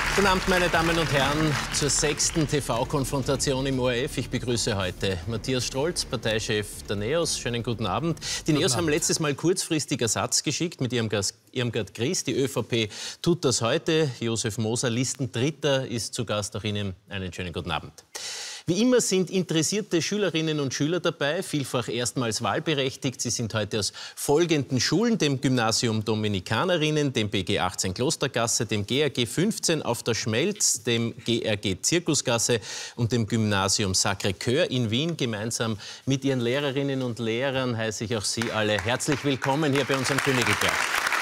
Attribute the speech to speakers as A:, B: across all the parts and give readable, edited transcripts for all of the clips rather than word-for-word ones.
A: Guten Abend, meine Damen und Herren, zur 6. TV-Konfrontation im ORF. Ich begrüße heute Matthias Strolz, Parteichef der NEOS. Schönen guten Abend. Die NEOS haben letztes Mal kurzfristig Ersatz geschickt mit Irmgard Gries. Die ÖVP tut das heute. Josef Moser, Listendritter, ist zu Gast. Auch Ihnen einen schönen guten Abend. Wie immer sind interessierte Schülerinnen und Schüler dabei, vielfach erstmals wahlberechtigt. Sie sind heute aus folgenden Schulen: dem Gymnasium Dominikanerinnen, dem BG 18 Klostergasse, dem GRG 15 auf der Schmelz, dem GRG Zirkusgasse und dem Gymnasium Sacré-Cœur in Wien. Gemeinsam mit ihren Lehrerinnen und Lehrern heiße ich auch Sie alle herzlich willkommen hier bei uns am Königelberg.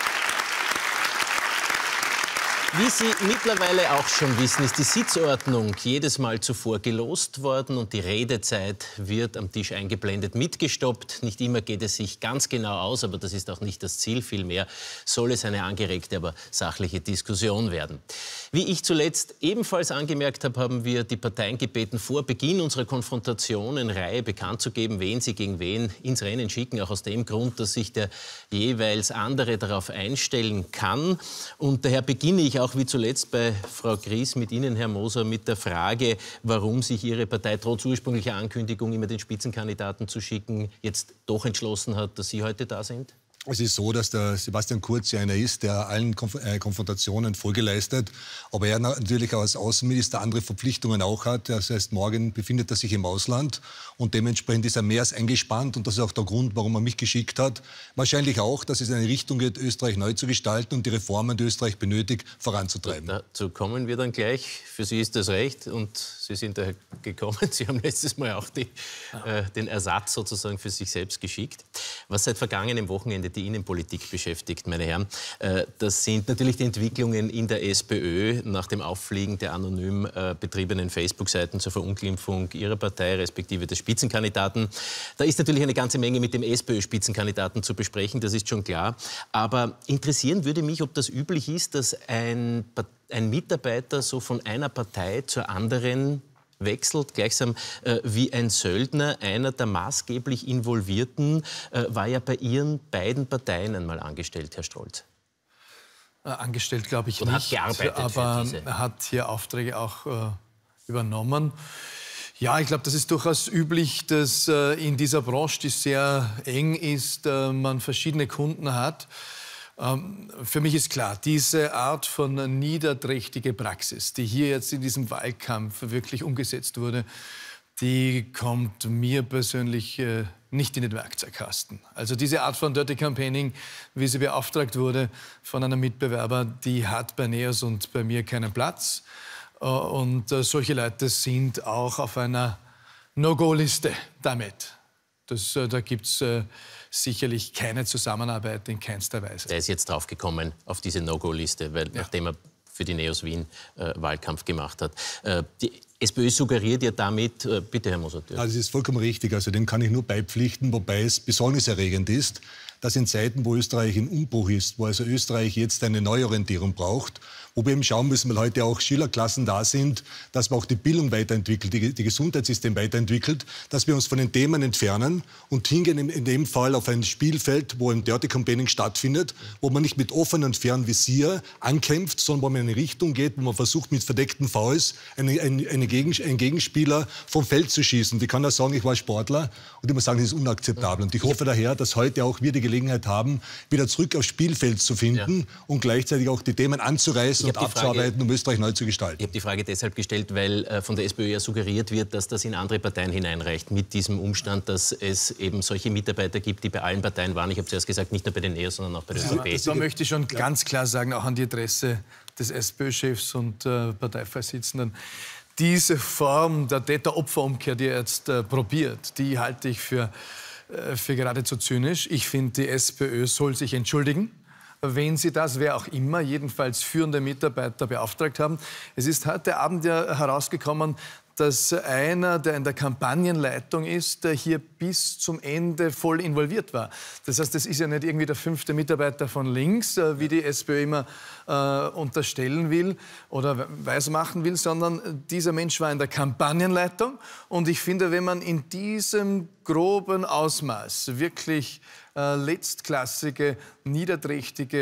A: Wie Sie mittlerweile auch schon wissen, ist die Sitzordnung jedes Mal zuvor gelost worden und die Redezeit wird am Tisch eingeblendet mitgestoppt. Nicht immer geht es sich ganz genau aus, aber das ist auch nicht das Ziel. Vielmehr soll es eine angeregte, aber sachliche Diskussion werden. Wie ich zuletzt ebenfalls angemerkt habe, haben wir die Parteien gebeten, vor Beginn unserer Konfrontation in Reihe bekannt zu geben, wen sie gegen wen ins Rennen schicken. Auch aus dem Grund, dass sich der jeweils andere darauf einstellen kann. Und daher beginne ich auch wie zuletzt bei Frau Gries mit Ihnen, Herr Moser, mit der Frage, warum sich Ihre Partei trotz ursprünglicher Ankündigung, immer den Spitzenkandidaten zu schicken, jetzt doch entschlossen hat, dass Sie heute da sind?
B: Es ist so, dass der Sebastian Kurz ja einer ist, der allen Konfrontationen Folge leistet, aber er natürlich als Außenminister andere Verpflichtungen auch hat. Das heißt, morgen befindet er sich im Ausland und dementsprechend ist er mehr als eingespannt und das ist auch der Grund, warum er mich geschickt hat. Wahrscheinlich auch, dass es in eine Richtung geht, Österreich neu zu gestalten und die Reformen, die Österreich benötigt, voranzutreiben.
A: Dazu kommen wir dann gleich. Für Sie ist das recht und Sie sind daher gekommen. Sie haben letztes Mal auch den Ersatz sozusagen für sich selbst geschickt. Was seit vergangenem Wochenende die Innenpolitik beschäftigt, meine Herren, das sind natürlich die Entwicklungen in der SPÖ nach dem Auffliegen der anonym betriebenen Facebook-Seiten zur Verunglimpfung Ihrer Partei, respektive des Spitzenkandidaten. Da ist natürlich eine ganze Menge mit dem SPÖ-Spitzenkandidaten zu besprechen, das ist schon klar. Aber interessieren würde mich, ob das üblich ist, dass ein Mitarbeiter so von einer Partei zur anderen wechselt, gleichsam wie ein Söldner. Einer der maßgeblich Involvierten war ja bei Ihren beiden Parteien einmal angestellt, Herr Strolz.
C: Angestellt glaube ich
A: oder
C: nicht,
A: hat gearbeitet
C: aber
A: für diese.
C: Er hat hier Aufträge auch übernommen. Ja, ich glaube, das ist durchaus üblich, dass in dieser Branche, die sehr eng ist, man verschiedene Kunden hat. Für mich ist klar, diese Art von niederträchtige Praxis, die hier jetzt in diesem Wahlkampf wirklich umgesetzt wurde, die kommt mir persönlich nicht in den Werkzeugkasten. Also diese Art von Dirty Campaigning, wie sie beauftragt wurde von einem Mitbewerber, die hat bei NEOS und bei mir keinen Platz. Und solche Leute sind auch auf einer No-Go-Liste damit. Da gibt es sicherlich keine Zusammenarbeit in keinster Weise.
A: Der ist jetzt draufgekommen auf diese No-Go-Liste, weil nachdem er für die NEOS Wien Wahlkampf gemacht hat. Die SPÖ suggeriert ja damit, bitte Herr Moser.
B: Ja, das ist vollkommen richtig, also dem kann ich nur beipflichten, wobei es besorgniserregend ist, dass in Zeiten, wo Österreich in Umbruch ist, wo also Österreich jetzt eine Neuorientierung braucht, wo wir eben schauen müssen, weil heute auch Schülerklassen da sind, dass man auch die Bildung weiterentwickelt, die Gesundheitssystem weiterentwickelt, dass wir uns von den Themen entfernen und hingehen in dem Fall auf ein Spielfeld, wo ein Dirty Campaigning stattfindet, wo man nicht mit offenem und fairem Visier ankämpft, sondern wo man in eine Richtung geht, wo man versucht, mit verdeckten Fouls einen Gegenspieler vom Feld zu schießen. Ich kann da sagen, ich war Sportler und ich muss sagen, das ist unakzeptabel. Und ich hoffe daher, dass heute auch wir die Gelegenheit haben, wieder zurück aufs Spielfeld zu finden und gleichzeitig auch die Themen anzureißen und abzuarbeiten, um Österreich neu zu gestalten.
A: Ich habe die Frage deshalb gestellt, weil von der SPÖ ja suggeriert wird, dass das in andere Parteien hineinreicht, mit diesem Umstand, dass es eben solche Mitarbeiter gibt, die bei allen Parteien waren. Ich habe zuerst gesagt, nicht nur bei den NEOS, sondern auch bei der ÖVP.
C: Da möchte ich schon ganz klar sagen, auch an die Adresse des SPÖ-Chefs und Parteivorsitzenden, diese Form der Täter-Opfer-Umkehr, die er jetzt probiert, die halte ich für geradezu zynisch. Ich finde, die SPÖ soll sich entschuldigen, wenn sie das, wer auch immer, jedenfalls führende Mitarbeiter beauftragt haben. Es ist heute Abend ja herausgekommen, dass einer, der in der Kampagnenleitung ist, hier bis zum Ende voll involviert war. Das heißt, das ist ja nicht irgendwie der 5. Mitarbeiter von links, wie die SPÖ immer unterstellen will oder weismachen will, sondern dieser Mensch war in der Kampagnenleitung. Und ich finde, wenn man in diesem groben Ausmaß wirklich letztklassige, niederträchtige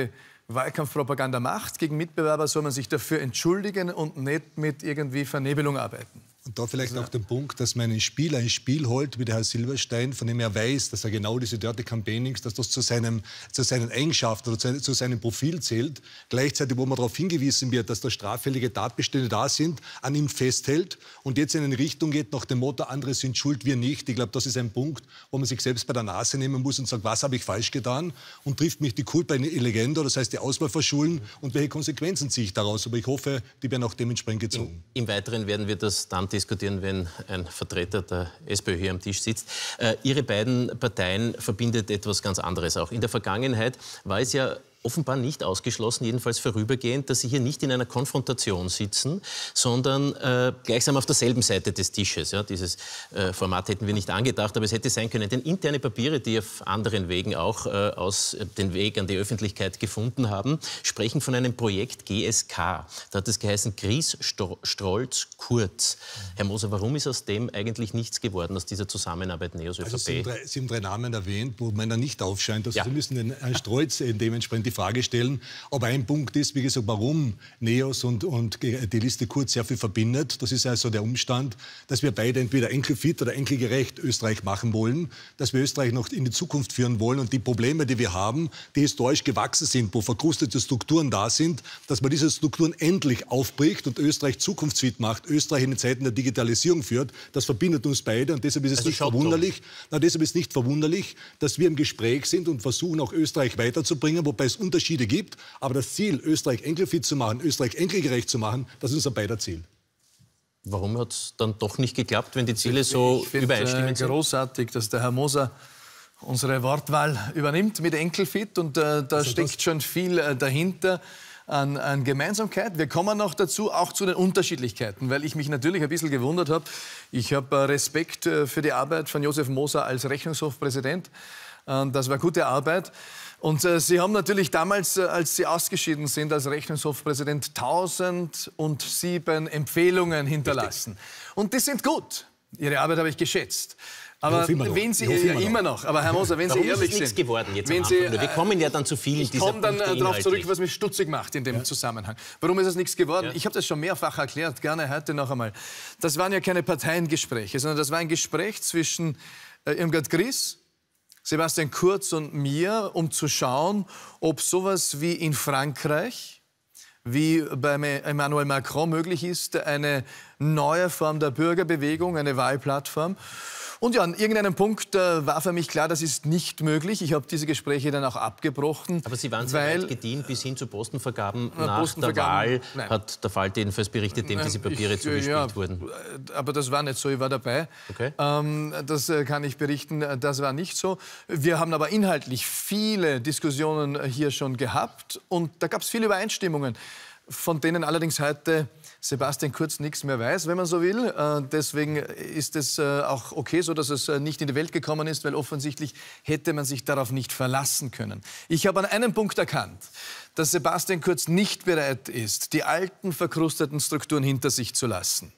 C: Wahlkampfpropaganda macht gegen Mitbewerber, soll man sich dafür entschuldigen und nicht mit irgendwie Vernebelung arbeiten.
B: Und da vielleicht auch den Punkt, dass man einen Spieler ein Spiel holt, wie der Herr Silberstein, von dem er weiß, dass er genau diese Dirty Campaignings, dass das zu seinen Eigenschaften oder zu seinem Profil zählt. Gleichzeitig, wo man darauf hingewiesen wird, dass da straffällige Tatbestände da sind, an ihm festhält und jetzt in eine Richtung geht nach dem Motto, andere sind schuld, wir nicht. Ich glaube, das ist ein Punkt, wo man sich selbst bei der Nase nehmen muss und sagt, was habe ich falsch getan und trifft mich die Culpa in Elegendo, das heißt die Auswahl verschulden und welche Konsequenzen ziehe ich daraus. Aber ich hoffe, die werden auch dementsprechend gezogen.
A: Im Weiteren werden wir das dann diskutieren, wenn ein Vertreter der SPÖ hier am Tisch sitzt. Ihre beiden Parteien verbindet etwas ganz anderes auch. In der Vergangenheit war es ja offenbar nicht ausgeschlossen, jedenfalls vorübergehend, dass Sie hier nicht in einer Konfrontation sitzen, sondern gleichsam auf derselben Seite des Tisches. Ja, dieses Format hätten wir nicht angedacht, aber es hätte sein können. Denn interne Papiere, die auf anderen Wegen auch aus den Weg an die Öffentlichkeit gefunden haben, sprechen von einem Projekt GSK. Da hat es geheißen Gries, Strolz, Kurz. Herr Moser, warum ist aus dem eigentlich nichts geworden, aus dieser Zusammenarbeit NEOS ÖVP?
B: Also Sie haben drei Namen erwähnt, wo man da nicht aufscheint. Also ja. Sie müssen den Herrn Strolz dementsprechend die Frage stellen. Aber ein Punkt ist, wie gesagt, warum NEOS und die Liste Kurz sehr viel verbindet. Das ist also der Umstand, dass wir beide entweder enkelfit oder enkelgerecht Österreich machen wollen, dass wir Österreich noch in die Zukunft führen wollen und die Probleme, die wir haben, die historisch gewachsen sind, wo verkrustete Strukturen da sind, dass man diese Strukturen endlich aufbricht und Österreich zukunftsfit macht, Österreich in den Zeiten der Digitalisierung führt. Das verbindet uns beide und deshalb ist es nicht verwunderlich, dass wir im Gespräch sind und versuchen, auch Österreich weiterzubringen, wobei es Unterschiede gibt. Aber das Ziel, Österreich enkelfit zu machen, Österreich enkelgerecht zu machen, das ist unser beider Ziel.
A: Warum hat es dann doch nicht geklappt, wenn die Ziele so übereinstimmend sind?
C: Ich finde großartig, dass der Herr Moser unsere Wortwahl übernimmt mit enkelfit. Und da steckt schon viel dahinter an Gemeinsamkeit. Wir kommen noch dazu, auch zu den Unterschiedlichkeiten, weil ich mich natürlich ein bisschen gewundert habe. Ich habe Respekt für die Arbeit von Josef Moser als Rechnungshofpräsident. Das war gute Arbeit. Und Sie haben natürlich damals, als Sie ausgeschieden sind als Rechnungshofpräsident, 1007 Empfehlungen hinterlassen. Richtig. Und die sind gut. Ihre Arbeit habe ich geschätzt. Aber wenn Sie immer noch. Aber Herr Moser, wenn Sie ehrlich sind,
A: nichts geworden jetzt am Anfang. Wir kommen ja dann zu vielen dieser Punkte.
C: Ich komme dann darauf zurück, was mich stutzig macht in dem Zusammenhang. Warum ist es nichts geworden? Ja. Ich habe das schon mehrfach erklärt, gerne heute noch einmal. Das waren ja keine Parteiengespräche, sondern das war ein Gespräch zwischen Irmgard Gries, Sebastian Kurz und mir, um zu schauen, ob sowas wie in Frankreich, wie bei Emmanuel Macron möglich ist, eine neue Form der Bürgerbewegung, eine Wahlplattform. Und ja, an irgendeinem Punkt war für mich klar, das ist nicht möglich. Ich habe diese Gespräche dann auch abgebrochen.
A: Aber Sie waren so weit gediehen bis hin zu Postenvergaben nach der Wahl, hat der Falter jedenfalls berichtet, dem diese Papiere zugespielt wurden.
C: Aber das war nicht so, ich war dabei.
A: Okay.
C: Das kann ich berichten, das war nicht so. Wir haben aber inhaltlich viele Diskussionen hier schon gehabt und da gab es viele Übereinstimmungen, von denen allerdings heute Sebastian Kurz nichts mehr weiß, wenn man so will. Deswegen ist es auch okay so, dass es nicht in die Welt gekommen ist, weil offensichtlich hätte man sich darauf nicht verlassen können. Ich habe an einem Punkt erkannt, dass Sebastian Kurz nicht bereit ist, die alten verkrusteten Strukturen hinter sich zu lassen.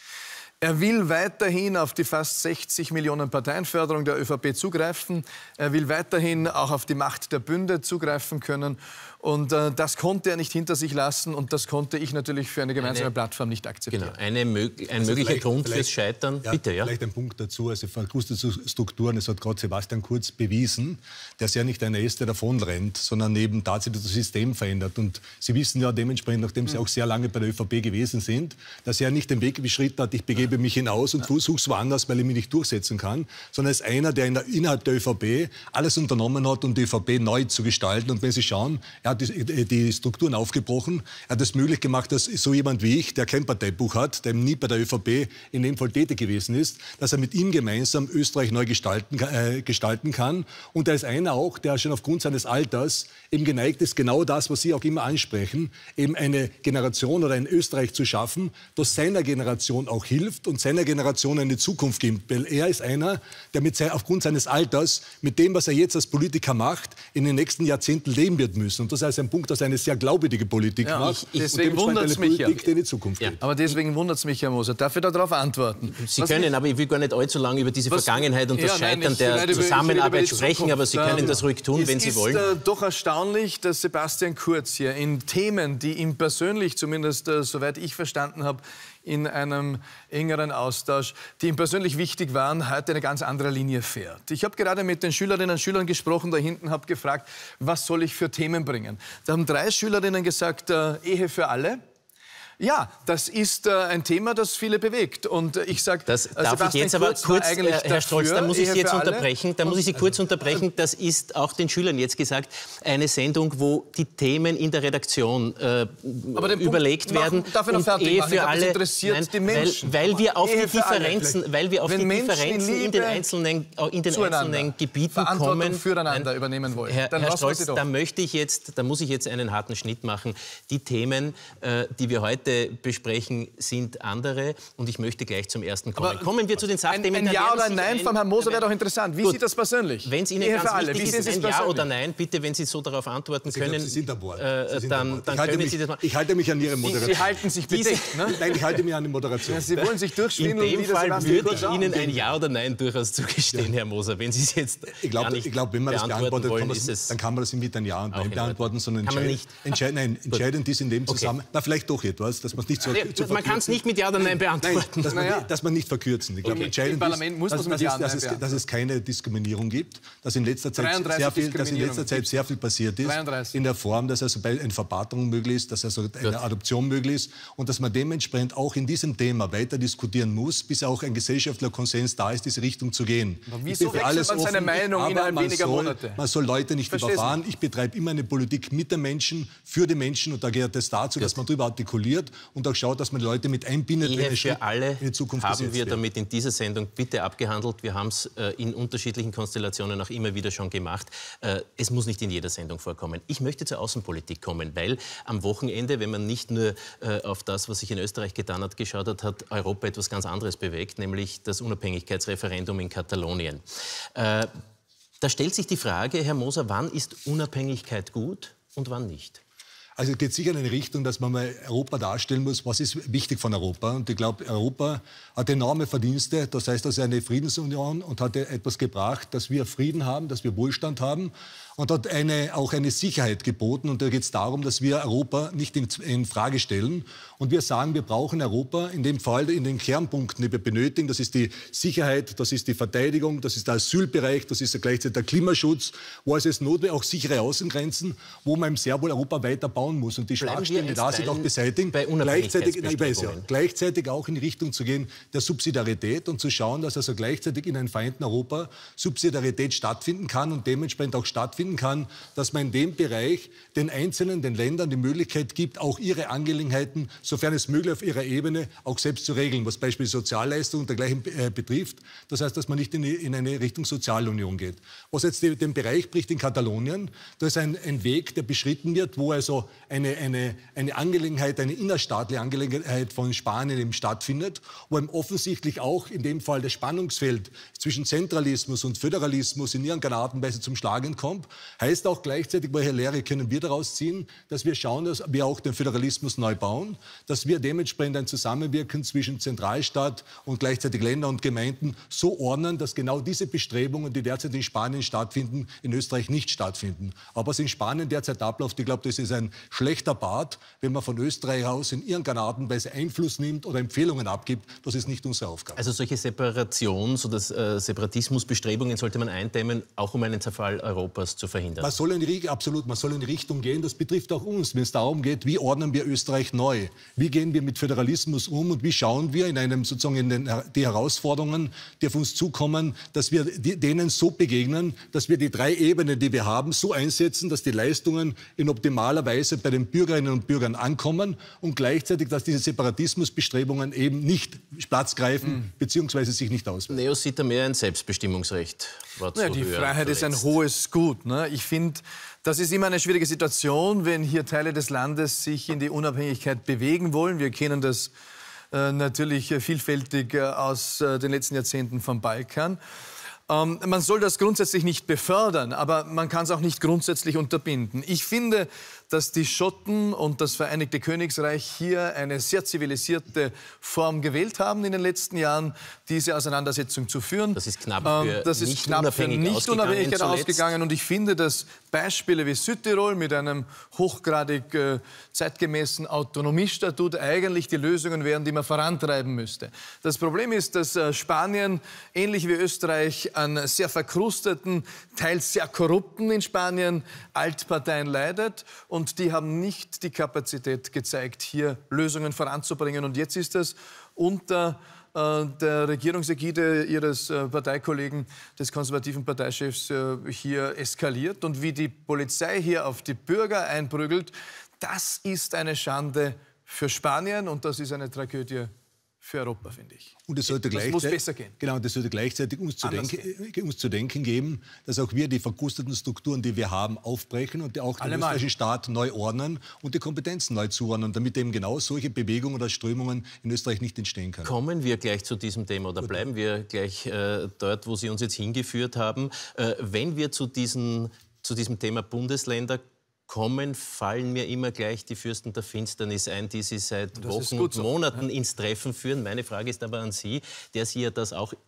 C: Er will weiterhin auf die fast 60 Millionen Parteienförderung der ÖVP zugreifen. Er will weiterhin auch auf die Macht der Bünde zugreifen können. Und das konnte er nicht hinter sich lassen. Und das konnte ich natürlich für eine gemeinsame Plattform nicht akzeptieren.
A: Genau, ein möglicher Grund fürs Scheitern.
B: Ja,
A: bitte, ja.
B: Vielleicht ein Punkt dazu. Also verkrustete Strukturen, das hat gerade Sebastian Kurz bewiesen, dass er nicht einer ist, der davon rennt, sondern eben tatsächlich das System verändert. Und Sie wissen ja dementsprechend, nachdem Sie auch sehr lange bei der ÖVP gewesen sind, dass er nicht den Weg beschritten hat, ich begebe mich hinaus und versuche es woanders, weil ich mich nicht durchsetzen kann, sondern ist einer, der innerhalb der ÖVP alles unternommen hat, um die ÖVP neu zu gestalten. Und wenn Sie schauen, er hat die Strukturen aufgebrochen, er hat es möglich gemacht, dass so jemand wie ich, der kein Parteibuch hat, der nie bei der ÖVP in dem Fall tätig gewesen ist, dass er mit ihm gemeinsam Österreich neu gestalten kann. Und er ist einer auch, der schon aufgrund seines Alters eben geneigt ist, genau das, was Sie auch immer ansprechen, eben eine Generation oder ein Österreich zu schaffen, das seiner Generation auch hilft und seiner Generation eine Zukunft gibt. Weil er ist einer, der aufgrund seines Alters mit dem, was er jetzt als Politiker macht, in den nächsten Jahrzehnten leben wird müssen. Und das das als ein Punkt, dass eine sehr glaubwürdige Politik macht.
C: Deswegen wundert es mich,
B: Politik, die in die Zukunft geht.
C: Aber deswegen wundert es mich, Herr Moser. Darf ich darauf antworten?
A: Sie können, aber ich will gar nicht allzu lange über diese Vergangenheit und das Scheitern der Zusammenarbeit sprechen, aber Sie können das ruhig tun, wenn Sie wollen.
C: Es ist doch erstaunlich, dass Sebastian Kurz hier in Themen, die ihm persönlich, zumindest soweit ich verstanden habe, in einem engeren Austausch, die ihm persönlich wichtig waren, heute eine ganz andere Linie fährt. Ich habe gerade mit den Schülerinnen und Schülern gesprochen, da hinten, habe gefragt, was soll ich für Themen bringen? Da haben 3 Schülerinnen gesagt, Ehe für alle. Ja, das ist ein Thema, das viele bewegt. Und ich sage,
A: darf ich jetzt aber kurz, Herr Strolz, da muss ich Sie jetzt unterbrechen. Da muss ich Sie kurz unterbrechen. Das ist auch den Schülern jetzt gesagt, eine Sendung, wo die Themen in der Redaktion überlegt werden.
C: Darf ich noch fertig machen?
A: Für alle,
C: das interessiert die Menschen.
A: Weil wir auf die Differenzen, in den einzelnen Gebieten kommen.
C: Füreinander übernehmen wollen.
A: Herr Strolz, da muss ich jetzt einen harten Schnitt machen. Die Themen, die wir heute besprechen, sind andere. Und ich möchte gleich zum ersten kommen. Kommen wir zu den Sachthemen.
C: Ein Ja oder ein Nein von Herrn Moser wäre doch interessant. Wie sieht das persönlich?
A: Wenn es Ihnen ganz wichtig ist, ein Ja oder Nein, bitte, wenn Sie so darauf antworten können,
B: Sie sind an Bord.
A: Dann können Sie das machen.
B: Ich halte mich an Ihre Moderation.
C: Sie halten sich bedeckt, ne?
B: Nein, ich halte mich an die Moderation.
C: Ja, Sie wollen sich durchschwindeln.
A: In dem Fall würde ich Ihnen ein Ja oder Nein durchaus zugestehen, Herr Moser. Wenn Sie es jetzt
B: ich glaube, wenn man das beantwortet, dann kann man das mit ein Ja und Nein beantworten, sondern entscheidend ist in dem Zusammenhang, vielleicht doch etwas, dass man es nicht so
A: man kann es nicht mit Ja oder Nein beantworten.
B: Nein, dass man nicht verkürzen. Ich glaube, entscheidend ist, dass es keine Diskriminierung gibt, dass in letzter Zeit sehr viel passiert ist. 33. In der Form, dass also eine Verpaarung möglich ist, dass also eine Adoption möglich ist und dass man dementsprechend auch in diesem Thema weiter diskutieren muss, bis auch ein gesellschaftlicher Konsens da ist, diese Richtung zu gehen.
C: Aber wieso wechselt man seine Meinung innerhalb weniger Monate?
B: Man soll Leute nicht überfahren. Ich betreibe immer eine Politik mit den Menschen, für die Menschen und da gehört es dazu, dass man darüber artikuliert und auch schaut, dass man Leute mit einbindet,
A: Ehe für alle
B: in die Zukunft
A: haben wir damit in dieser Sendung bitte abgehandelt. Wir haben es in unterschiedlichen Konstellationen auch immer wieder schon gemacht. Es muss nicht in jeder Sendung vorkommen. Ich möchte zur Außenpolitik kommen, weil am Wochenende, wenn man nicht nur auf das, was sich in Österreich getan hat, geschaut hat, hat Europa etwas ganz anderes bewegt, nämlich das Unabhängigkeitsreferendum in Katalonien. Da stellt sich die Frage, Herr Moser, wann ist Unabhängigkeit gut und wann nicht?
B: Also es geht sicher in eine Richtung, dass man mal Europa darstellen muss, was ist wichtig von Europa. Und ich glaube, Europa hat enorme Verdienste. Das heißt, es ist eine Friedensunion und hat etwas gebracht, dass wir Frieden haben, dass wir Wohlstand haben. Und hat auch eine Sicherheit geboten. Und da geht es darum, dass wir Europa nicht in Frage stellen. Und wir sagen, wir brauchen Europa in dem Fall in den Kernpunkten, die wir benötigen. Das ist die Sicherheit, das ist die Verteidigung, das ist der Asylbereich, das ist gleichzeitig der Klimaschutz, wo es ist notwendig, auch sichere Außengrenzen, wo man im sehr wohl Europa weiter bauen muss. Und die Schwachstellen, die da sind, auch beseitigen. Gleichzeitig auch in die Richtung zu gehen der Subsidiarität und zu schauen, dass also gleichzeitig in einem vereinten Europa Subsidiarität stattfinden kann und dementsprechend auch stattfinden kann, dass man in dem Bereich den Ländern die Möglichkeit gibt, auch ihre Angelegenheiten, sofern es möglich auf ihrer Ebene, auch selbst zu regeln, was beispielsweise Sozialleistungen und dergleichen betrifft. Das heißt, dass man nicht in eine Richtung Sozialunion geht. Was jetzt den Bereich bricht in Katalonien, da ist ein Weg, der beschritten wird, wo also eine Angelegenheit, eine innerstaatliche Angelegenheit von Spanien eben stattfindet, wo eben offensichtlich auch in dem Fall das Spannungsfeld zwischen Zentralismus und Föderalismus in irgendeiner Art und Weise zum Schlagen kommt. Heißt auch gleichzeitig, welche Lehre können wir daraus ziehen, dass wir schauen, dass wir auch den Föderalismus neu bauen, dass wir dementsprechend ein Zusammenwirken zwischen Zentralstaat und gleichzeitig Länder und Gemeinden so ordnen, dass genau diese Bestrebungen, die derzeit in Spanien stattfinden, in Österreich nicht stattfinden. Aber was in Spanien derzeit abläuft, ich glaube, das ist ein schlechter Bad, wenn man von Österreich aus in irgendeiner Art und Weise Einfluss nimmt oder Empfehlungen abgibt. Das ist nicht unsere Aufgabe.
A: Also solche Separatismusbestrebungen sollte man eindämmen, auch um einen Zerfall Europas zu verhindern.
B: Man soll in die Richtung gehen. Das betrifft auch uns, wenn es darum geht, wie ordnen wir Österreich neu? Wie gehen wir mit Föderalismus um und wie schauen wir die Herausforderungen, die auf uns zukommen, dass wir denen so begegnen, dass wir die 3 Ebenen, die wir haben, so einsetzen, dass die Leistungen in optimaler Weise bei den Bürgerinnen und Bürgern ankommen und gleichzeitig, dass diese Separatismusbestrebungen eben nicht Platz greifen bzw. sich nicht auswirken.
A: Neo sieht da mehr ein Selbstbestimmungsrecht.
C: Die Freiheit ist ein hohes Gut. Ne? Ich finde, das ist immer eine schwierige Situation, wenn hier Teile des Landes sich in die Unabhängigkeit bewegen wollen. Wir kennen das natürlich vielfältig aus den letzten Jahrzehnten vom Balkan. Man soll das grundsätzlich nicht befördern, aber man kann es auch nicht grundsätzlich unterbinden. Ich finde, dass die Schotten und das Vereinigte Königreich hier eine sehr zivilisierte Form gewählt haben in den letzten Jahren, diese Auseinandersetzung zu führen.
A: Das ist knapp für
C: Nicht-Unabhängigkeit ausgegangen. Und ich finde, dass Beispiele wie Südtirol mit einem hochgradig zeitgemäßen Autonomiestatut eigentlich die Lösungen wären, die man vorantreiben müsste. Das Problem ist, dass Spanien, ähnlich wie Österreich, an sehr verkrusteten, teils sehr korrupten in Spanien Altparteien leidet. Und die haben nicht die Kapazität gezeigt, hier Lösungen voranzubringen. Und jetzt ist es unter der Regierungsägide Ihres Parteikollegen, des konservativen Parteichefs, hier eskaliert. Und wie die Polizei hier auf die Bürger einprügelt, das ist eine Schande für Spanien und das ist eine Tragödie für Europa, finde ich.
B: Und es sollte
C: das muss besser gehen.
B: Genau, das sollte gleichzeitig uns zu denken geben, dass auch wir die verkrusteten Strukturen, die wir haben, aufbrechen und auch den österreichischen Staat neu ordnen und die Kompetenzen neu zuordnen, damit eben genau solche Bewegungen oder Strömungen in Österreich nicht entstehen können.
A: Kommen wir gleich zu diesem Thema oder bleiben wir gleich dort, wo Sie uns jetzt hingeführt haben. Wenn wir zu diesem Thema Bundesländer kommen, fallen mir immer gleich die Fürsten der Finsternis ein, die Sie seit Wochen und Monaten ins Treffen führen. Meine Frage ist aber an Sie, der Sie ja das auch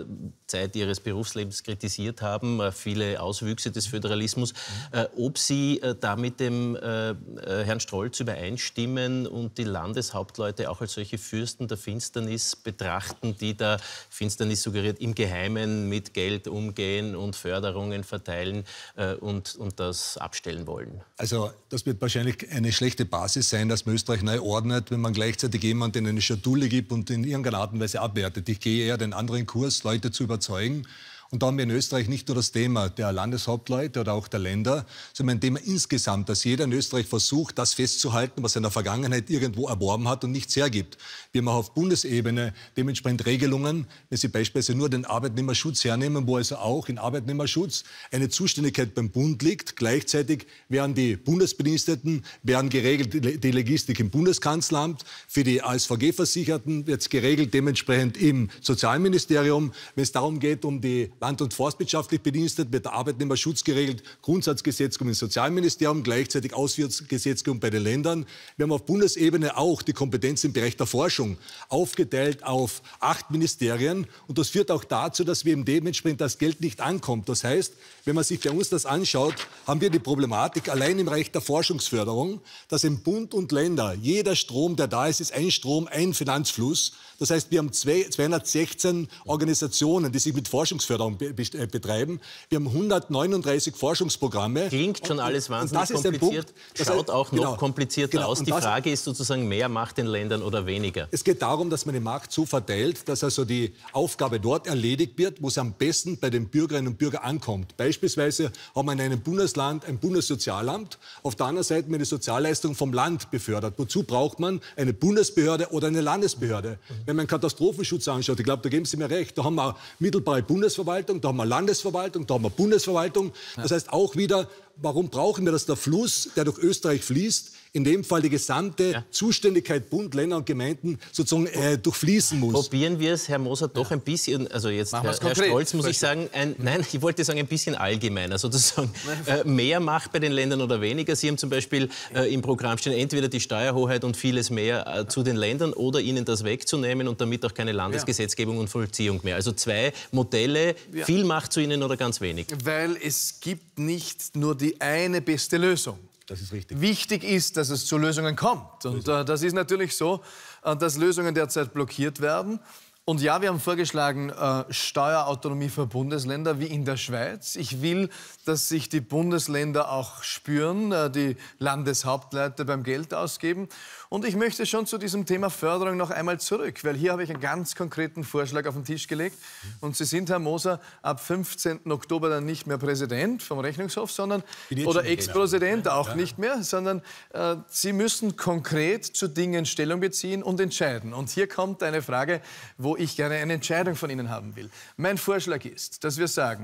A: Zeit Ihres Berufslebens kritisiert haben, viele Auswüchse des Föderalismus, ob Sie da mit dem Herrn Strolz übereinstimmen und die Landeshauptleute auch als solche Fürsten der Finsternis betrachten, die da, Finsternis suggeriert, im Geheimen mit Geld umgehen und Förderungen verteilen und das abstellen wollen.
B: Also das wird wahrscheinlich eine schlechte Basis sein, dass man Österreich neu ordnet, wenn man gleichzeitig jemanden eine Schatulle gibt und in irgendeiner Art und Weise abwertet. Ich gehe eher den anderen Kurs, Leute zu überzeugen. Und da haben wir in Österreich nicht nur das Thema der Landeshauptleute oder auch der Länder, sondern ein Thema insgesamt, dass jeder in Österreich versucht, das festzuhalten, was er in der Vergangenheit irgendwo erworben hat und nichts hergibt. Wir haben auch auf Bundesebene dementsprechend Regelungen, wenn Sie beispielsweise nur den Arbeitnehmerschutz hernehmen, wo also auch in Arbeitnehmerschutz eine Zuständigkeit beim Bund liegt. Gleichzeitig werden die Bundesbediensteten geregelt, die Logistik im Bundeskanzleramt, für die ASVG-Versicherten wird es geregelt dementsprechend im Sozialministerium. Wenn es darum geht, um die land- und forstwirtschaftlich Bediensteten, wird der Arbeitnehmerschutz geregelt, Grundsatzgesetzgebung im Sozialministerium, gleichzeitig Ausführungsgesetzgebung bei den Ländern. Wir haben auf Bundesebene auch die Kompetenz im Bereich der Forschung aufgeteilt auf 8 Ministerien. Und das führt auch dazu, dass wir eben dementsprechend das Geld nicht ankommt. Das heißt, wenn man sich bei uns das anschaut, haben wir die Problematik allein im Bereich der Forschungsförderung, dass im Bund und Länder jeder Strom, der da ist, ist ein Strom, ein Finanzfluss. Das heißt, wir haben 216 Organisationen, die sich mit Forschungsförderung betreiben. Wir haben 139 Forschungsprogramme.
A: Klingt schon alles wahnsinnig kompliziert, schaut auch noch komplizierter aus. Die Frage ist sozusagen, mehr Macht den Ländern oder weniger?
B: Es geht darum, dass man die Macht so verteilt, dass also die Aufgabe dort erledigt wird, wo es am besten bei den Bürgerinnen und Bürgern ankommt. Beispielsweise haben wir in einem Bundesland ein Bundessozialamt, auf der anderen Seite wird die Sozialleistung vom Land befördert. Wozu braucht man eine Bundesbehörde oder eine Landesbehörde? Wenn man Katastrophenschutz anschaut, ich glaube, da geben Sie mir recht, da haben wir mittelbare Bundesverwaltung, da haben wir Landesverwaltung, da haben wir Bundesverwaltung. Das heißt auch wieder, warum brauchen wir, dass der Fluss, der durch Österreich fließt, in dem Fall die gesamte Zuständigkeit Bund, Länder und Gemeinden sozusagen durchfließen muss.
A: Probieren wir es, Herr Moser, doch ein bisschen, also jetzt Herr Strolz, muss ich sagen, nein, ich wollte sagen ein bisschen allgemeiner, sozusagen mehr Macht bei den Ländern oder weniger. Sie haben zum Beispiel im Programm stehen, entweder die Steuerhoheit und vieles mehr zu den Ländern oder ihnen das wegzunehmen und damit auch keine Landesgesetzgebung und Vollziehung mehr. Also 2 Modelle, viel Macht zu ihnen oder ganz wenig.
C: Weil es gibt nicht nur die eine beste Lösung.
B: Das ist richtig.
C: Wichtig ist, dass es zu Lösungen kommt. Und das ist natürlich so, dass Lösungen derzeit blockiert werden. Und ja, wir haben vorgeschlagen, Steuerautonomie für Bundesländer wie in der Schweiz. Ich will, dass sich die Bundesländer auch spüren, die Landeshauptleute beim Geld ausgeben. Und ich möchte schon zu diesem Thema Förderung noch einmal zurück, weil hier habe ich einen ganz konkreten Vorschlag auf den Tisch gelegt. Und Sie sind, Herr Moser, ab 15. Oktober dann nicht mehr Präsident vom Rechnungshof, sondern oder Ex-Präsident auch nicht mehr, sondern Sie müssen konkret zu Dingen Stellung beziehen und entscheiden. Und hier kommt eine Frage, wo ich gerne eine Entscheidung von Ihnen haben will. Mein Vorschlag ist, dass wir sagen,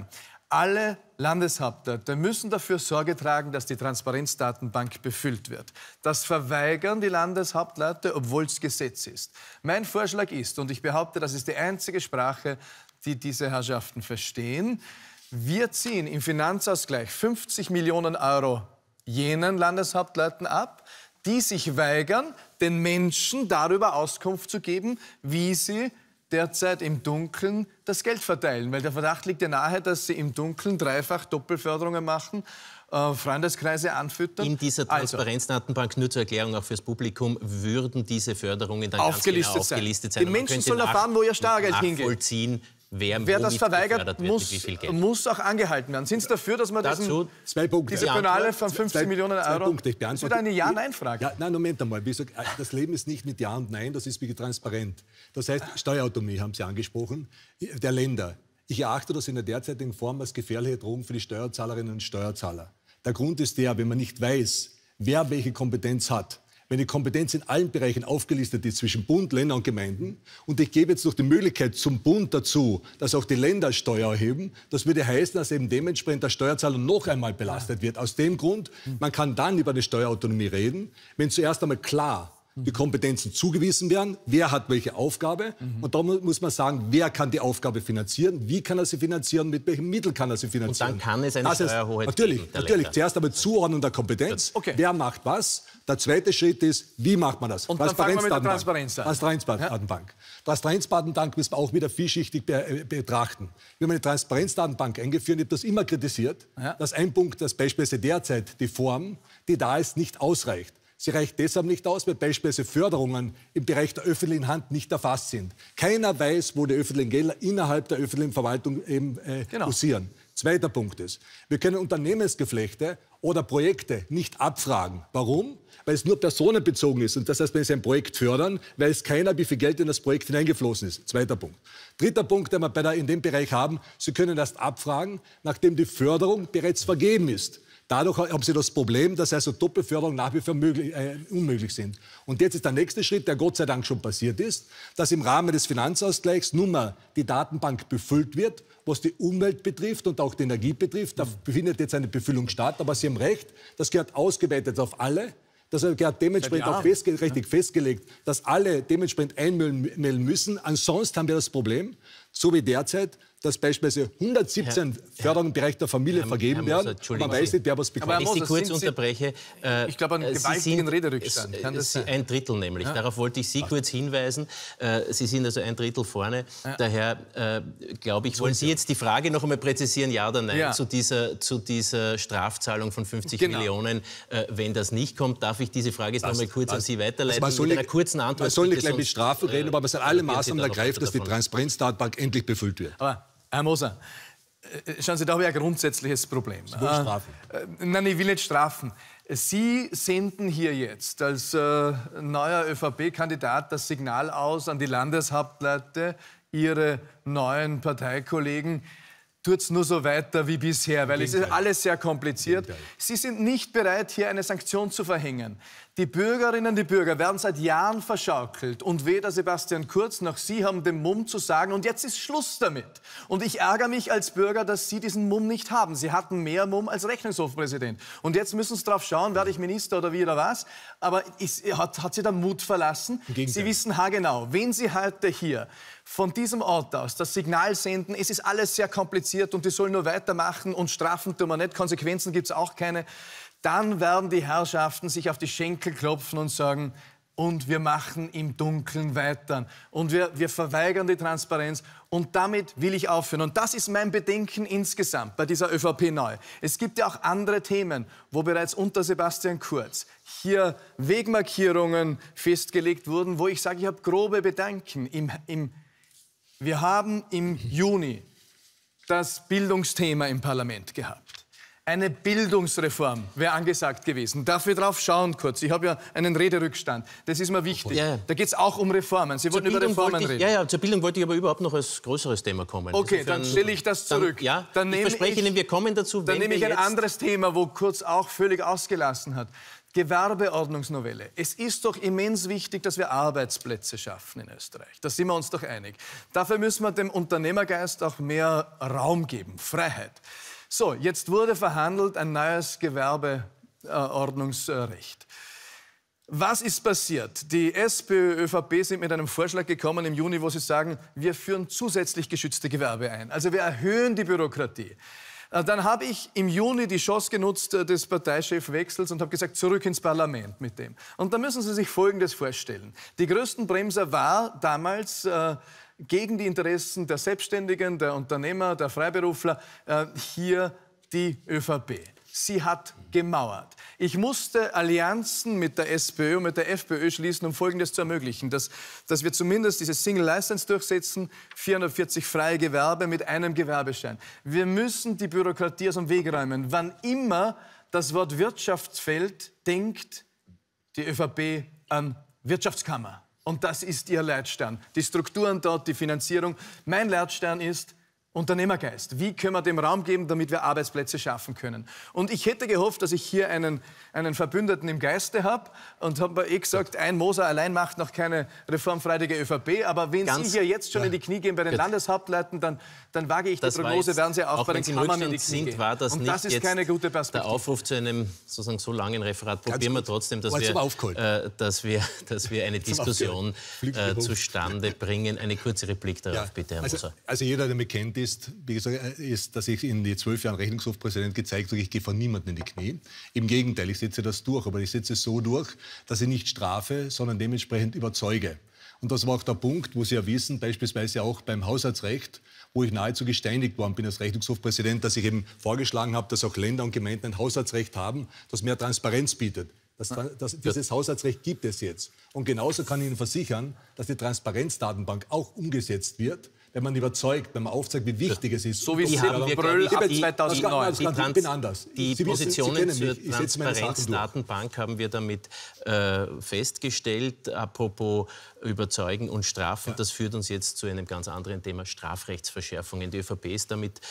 C: Alle Landeshauptleute müssen dafür Sorge tragen, dass die Transparenzdatenbank befüllt wird. Das verweigern die Landeshauptleute, obwohl es Gesetz ist. Mein Vorschlag ist, und ich behaupte, das ist die einzige Sprache, die diese Herrschaften verstehen, wir ziehen im Finanzausgleich 50 Millionen Euro jenen Landeshauptleuten ab, die sich weigern, den Menschen darüber Auskunft zu geben, wie sie derzeit im Dunkeln das Geld verteilen. Weil der Verdacht liegt ja nahe, dass sie im Dunkeln dreifach Doppelförderungen machen, Freundeskreise anfüttern.
A: In dieser Transparenzdatenbank, nur zur Erklärung auch fürs Publikum, würden diese Förderungen dann
C: aufgelistet,
A: ganz genau aufgelistet sein.
C: Die Menschen sollen erfahren, wo ihr Steuergeld hingeht.
A: Nachvollziehen, wer
C: das verweigert,
A: wird,
C: muss auch angehalten werden. Sind Sie dafür, dass man diese Penale von 50 Millionen Euro... Das wird eine Ja-Nein-Frage.
B: Ja, nein, Moment einmal. Wie gesagt, das Leben ist nicht mit Ja und Nein, das ist wie transparent. Das heißt, Steuerautonomie haben Sie angesprochen, der Länder. Ich erachte das in der derzeitigen Form als gefährliche Drohung für die Steuerzahlerinnen und Steuerzahler. Der Grund ist der, wenn man nicht weiß, wer welche Kompetenz hat, wenn die Kompetenz in allen Bereichen aufgelistet ist zwischen Bund, Ländern und Gemeinden und ich gebe jetzt noch die Möglichkeit zum Bund dazu, dass auch die Länder Steuer erheben, das würde heißen, dass eben dementsprechend der Steuerzahler noch einmal belastet wird. Aus dem Grund, man kann dann über eine Steuerautonomie reden, wenn zuerst einmal klar die Kompetenzen zugewiesen werden, wer hat welche Aufgabe und da muss man sagen, wer kann die Aufgabe finanzieren, wie kann er sie finanzieren, mit welchen Mitteln kann er sie finanzieren.
A: Und dann kann es eine Steuerhoheit geben.
B: Natürlich. Zuerst einmal Zuordnung der Kompetenz, wer macht was. Der zweite Schritt ist, wie macht man das?
C: Und dann fangen wir mit der
B: Transparenzdatenbank. Transparenzdatenbank müssen wir auch wieder vielschichtig betrachten. Wir haben eine Transparenzdatenbank eingeführt, ich habe das immer kritisiert, dass ein Punkt, dass beispielsweise derzeit die Form, die da ist, nicht ausreicht. Sie reicht deshalb nicht aus, weil beispielsweise Förderungen im Bereich der öffentlichen Hand nicht erfasst sind. Keiner weiß, wo die öffentlichen Gelder innerhalb der öffentlichen Verwaltung eben kursieren. Zweiter Punkt ist, wir können Unternehmensgeflechte oder Projekte nicht abfragen. Warum? Weil es nur personenbezogen ist. Und das heißt, wenn Sie ein Projekt fördern, weiß keiner, wie viel Geld in das Projekt hineingeflossen ist. Zweiter Punkt. Dritter Punkt, den wir in dem Bereich haben, Sie können erst abfragen, nachdem die Förderung bereits vergeben ist. Dadurch haben Sie das Problem, dass also Doppelförderung nach wie vor unmöglich sind. Und jetzt ist der nächste Schritt, der Gott sei Dank schon passiert ist, dass im Rahmen des Finanzausgleichs nun mal die Datenbank befüllt wird, was die Umwelt betrifft und auch die Energie betrifft. Da findet jetzt eine Befüllung statt. Aber Sie haben recht, das gehört ausgeweitet auf alle. Das gehört dementsprechend auch richtig festgelegt, dass alle dementsprechend einmelden müssen. Ansonsten haben wir das Problem, so wie derzeit, dass beispielsweise 117 Förderungen im Bereich der Familie vergeben werden. Man weiß nicht, wer was bekommt.
A: Wenn ich Sie kurz unterbreche.
C: Ich glaube, einen gewaltigen Rederückstand.
A: Kann das sein? Ein Drittel nämlich. Ja. Darauf wollte ich Sie kurz hinweisen. Sie sind also ein Drittel vorne. Ja. Daher, glaube ich, wollen Sie jetzt die Frage noch einmal präzisieren, ja oder nein, zu dieser Strafzahlung von 50 Millionen. Wenn das nicht kommt, darf ich diese Frage jetzt noch mal kurz an Sie weiterleiten?
B: Mit einer kurzen Antwort. Man soll nicht gleich mit Strafen reden, aber man soll alle Maßnahmen ergreifen, dass die Transparenzdatenbank endlich befüllt wird.
C: Aber Herr Moser, schauen Sie, da habe ich ein grundsätzliches Problem.
B: Strafen.
C: Nein, ich will nicht strafen. Sie senden hier jetzt als neuer ÖVP-Kandidat das Signal aus an die Landeshauptleute, Ihre neuen Parteikollegen, tut's nur so weiter wie bisher, weil es ist alles sehr kompliziert. Sie sind nicht bereit, hier eine Sanktion zu verhängen. Die Bürgerinnen, die Bürger werden seit Jahren verschaukelt. Und weder Sebastian Kurz noch Sie haben den Mumm zu sagen, und jetzt ist Schluss damit. Und ich ärgere mich als Bürger, dass Sie diesen Mumm nicht haben. Sie hatten mehr Mumm als Rechnungshofpräsident. Und jetzt müssen Sie drauf schauen, werde ich Minister oder wie oder was. Aber hat Sie der Mut verlassen? Sie wissen haargenau, wenn Sie heute hier von diesem Ort aus das Signal senden, es ist alles sehr kompliziert und die sollen nur weitermachen und strafen tun wir nicht, Konsequenzen gibt es auch keine, dann werden die Herrschaften sich auf die Schenkel klopfen und sagen, und wir machen im Dunkeln weiter. Und wir verweigern die Transparenz. Und damit will ich aufhören. Und das ist mein Bedenken insgesamt bei dieser ÖVP neu. Es gibt ja auch andere Themen, wo bereits unter Sebastian Kurz hier Wegmarkierungen festgelegt wurden, wo ich sage, ich habe grobe Bedenken. Wir haben im Juni das Bildungsthema im Parlament gehabt. Eine Bildungsreform wäre angesagt gewesen. Darf ich drauf schauen kurz? Ich habe ja einen Rederückstand. Das ist mir wichtig. Ja. Da geht es auch um Reformen. Sie wollten über Reformen reden.
A: Ja, zur Bildung wollte ich aber überhaupt noch als größeres Thema kommen.
C: Okay, dann stelle ich das zurück.
A: Ich verspreche Ihnen, wir kommen dazu.
C: Dann nehme ich ein anderes Thema, wo Kurz auch völlig ausgelassen hat. Gewerbeordnungsnovelle. Es ist doch immens wichtig, dass wir Arbeitsplätze schaffen in Österreich. Da sind wir uns doch einig. Dafür müssen wir dem Unternehmergeist auch mehr Raum geben, Freiheit. So, jetzt wurde verhandelt ein neues Gewerbeordnungsrecht. Was ist passiert? Die SPÖ, ÖVP sind mit einem Vorschlag gekommen im Juni, wo sie sagen, wir führen zusätzlich geschützte Gewerbe ein. Also wir erhöhen die Bürokratie. Dann habe ich im Juni die Chance genutzt des Parteichefwechsels und habe gesagt, zurück ins Parlament mit dem. Und da müssen Sie sich Folgendes vorstellen. Die größten Bremser war damals gegen die Interessen der Selbstständigen, der Unternehmer, der Freiberufler, hier die ÖVP. Sie hat gemauert. Ich musste Allianzen mit der SPÖ und mit der FPÖ schließen, um Folgendes zu ermöglichen, dass wir zumindest diese Single License durchsetzen, 440 freie Gewerbe mit einem Gewerbeschein. Wir müssen die Bürokratie aus dem Weg räumen. Wann immer das Wort Wirtschaft fällt, denkt die ÖVP an Wirtschaftskammer. Und das ist ihr Leitstern. Die Strukturen dort, die Finanzierung. Mein Leitstern ist Unternehmergeist. Wie können wir dem Raum geben, damit wir Arbeitsplätze schaffen können? Und ich hätte gehofft, dass ich hier einen Verbündeten im Geiste habe und habe mir gesagt, ein Moser allein macht noch keine reformfreudige ÖVP. Aber wenn Sie hier jetzt schon in die Knie gehen bei den Landeshauptleuten, dann wage ich die Prognose, werden Sie auch bei den Kammern in die Knie gehen. Und das ist keine gute Perspektive.
A: Der Aufruf zu einem sozusagen so langen Referat. Probieren wir trotzdem, dass wir eine Diskussion zustande bringen. Eine kurze Replik darauf, bitte, Herr Moser.
B: Also jeder, der mich kennt, wie gesagt, ist, dass ich in die 12 Jahren Rechnungshofpräsident gezeigt habe, ich gehe von niemandem in die Knie. Im Gegenteil, ich setze das durch, aber ich setze es so durch, dass ich nicht strafe, sondern dementsprechend überzeuge. Und das war auch der Punkt, wo Sie ja wissen, beispielsweise auch beim Haushaltsrecht, wo ich nahezu gesteinigt worden bin als Rechnungshofpräsident, dass ich eben vorgeschlagen habe, dass auch Länder und Gemeinden ein Haushaltsrecht haben, das mehr Transparenz bietet. Dieses Haushaltsrecht gibt es jetzt. Und genauso kann ich Ihnen versichern, dass die Transparenzdatenbank auch umgesetzt wird, wenn man überzeugt, wenn man aufzeigt, wie wichtig es ist.
C: So wie Sie haben Brüll ab 2009.
B: Ich bin anders.
A: Die Positionen zur Transparenzdatenbank haben wir damit festgestellt. Apropos überzeugen und strafen, das führt uns jetzt zu einem ganz anderen Thema, Strafrechtsverschärfungen. Die ÖVP ist damit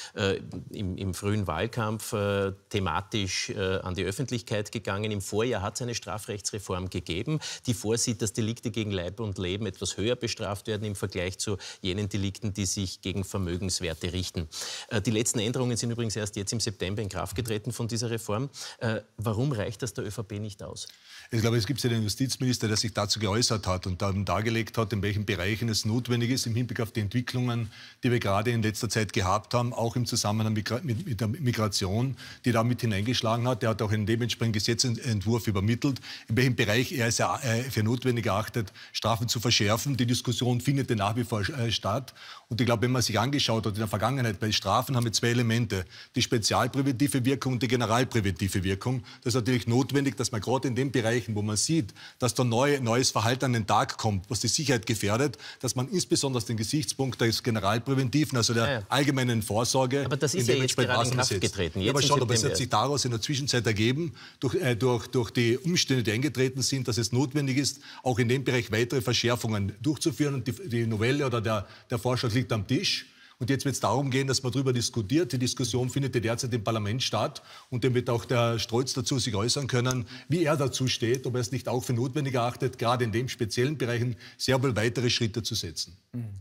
A: im frühen Wahlkampf thematisch an die Öffentlichkeit gegangen. Im Vorjahr hat es eine Strafrechtsreform gegeben, die vorsieht, dass Delikte gegen Leib und Leben etwas höher bestraft werden im Vergleich zu jenen Delikten, die sich gegen Vermögenswerte richten. Die letzten Änderungen sind übrigens erst jetzt im September in Kraft getreten von dieser Reform. Warum reicht das der ÖVP nicht aus?
B: Ich glaube, es gibt ja den Justizminister, der sich dazu geäußert hat und dargelegt hat, in welchen Bereichen es notwendig ist, im Hinblick auf die Entwicklungen, die wir gerade in letzter Zeit gehabt haben, auch im Zusammenhang mit der Migration, die da mit hineingeschlagen hat. Er hat auch einen dementsprechenden Gesetzentwurf übermittelt, in welchem Bereich er es für notwendig erachtet, Strafen zu verschärfen. Die Diskussion findet nach wie vor statt. Und ich glaube, wenn man sich angeschaut hat in der Vergangenheit, bei Strafen haben wir zwei Elemente, die spezialpräventive Wirkung und die generalpräventive Wirkung. Das ist natürlich notwendig, dass man gerade in den Bereichen, wo man sieht, dass da neues Verhalten an den Tag kommt, was die Sicherheit gefährdet, dass man insbesondere den Gesichtspunkt des Generalpräventiven, also der allgemeinen Vorsorge,
A: aber das ist ja jetzt gerade in Kraft getreten.
B: Ja, aber schon, aber es hat sich daraus in der Zwischenzeit ergeben, durch die Umstände, die eingetreten sind, dass es notwendig ist, auch in dem Bereich weitere Verschärfungen durchzuführen. Und die Novelle oder der Vorschlag liegt am Tisch. Und jetzt wird es darum gehen, dass man darüber diskutiert. Die Diskussion findet ja derzeit im Parlament statt. Und dann wird auch der Strolz dazu sich äußern können, wie er dazu steht, ob er es nicht auch für notwendig erachtet, gerade in den speziellen Bereichen sehr wohl weitere Schritte zu setzen.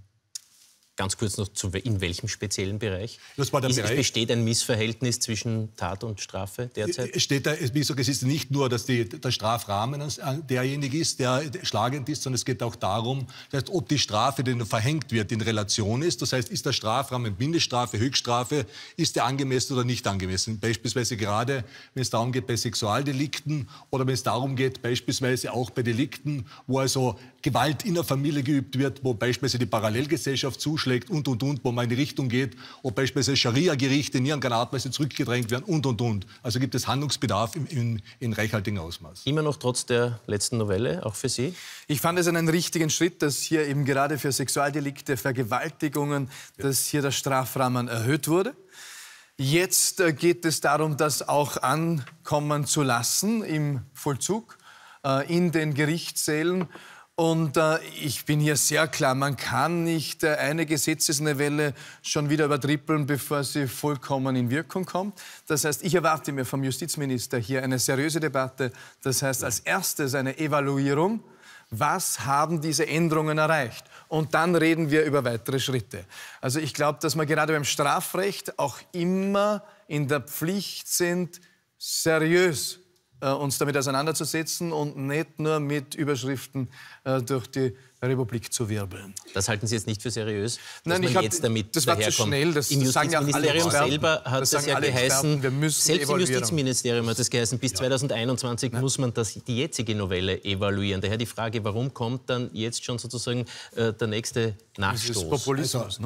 A: Ganz kurz noch, in welchem speziellen Bereich?
B: Das war der Bereich.
A: Besteht ein Missverhältnis zwischen Tat und Strafe derzeit?
B: Es steht da, wie gesagt, es ist nicht nur, dass der Strafrahmen derjenige ist, der schlagend ist, sondern es geht auch darum, dass, ob die Strafe, die verhängt wird, in Relation ist. Das heißt, ist der Strafrahmen Mindeststrafe, Höchststrafe, ist der angemessen oder nicht angemessen? Beispielsweise gerade, wenn es darum geht, bei Sexualdelikten oder wenn es darum geht, beispielsweise auch bei Delikten, wo also Gewalt in der Familie geübt wird, wo beispielsweise die Parallelgesellschaft zuschlägt und, wo man in die Richtung geht, ob beispielsweise Scharia-Gerichte in irgendeiner Art und Weise zurückgedrängt werden und. Also gibt es Handlungsbedarf in reichhaltigem Ausmaß.
A: Immer noch trotz der letzten Novelle, auch für Sie?
C: Ich fand es einen richtigen Schritt, dass hier eben gerade für Sexualdelikte, Vergewaltigungen, dass hier der Strafrahmen erhöht wurde. Jetzt geht es darum, das auch ankommen zu lassen im Vollzug, in den Gerichtssälen. Und ich bin hier sehr klar, man kann nicht eine Gesetzesnovelle schon wieder übertrippeln, bevor sie vollkommen in Wirkung kommt. Das heißt, ich erwarte mir vom Justizminister hier eine seriöse Debatte. Das heißt, als erstes eine Evaluierung. Was haben diese Änderungen erreicht? Und dann reden wir über weitere Schritte. Also ich glaube, dass wir gerade beim Strafrecht auch immer in der Pflicht sind, seriös uns damit auseinanderzusetzen und nicht nur mit Überschriften durch die Republik zu wirbeln.
A: Das halten Sie jetzt nicht für seriös?
C: Nein, das war zu schnell. Das
A: Im
C: sagen ja alle
A: Justizministerium
C: Experten.
A: selber hat es ja geheißen, selbst im Justizministerium hat es geheißen, bis 2021 muss man die jetzige Novelle evaluieren. Daher die Frage, warum kommt dann jetzt schon sozusagen der nächste Nachstoß?
C: Das ist Populismus.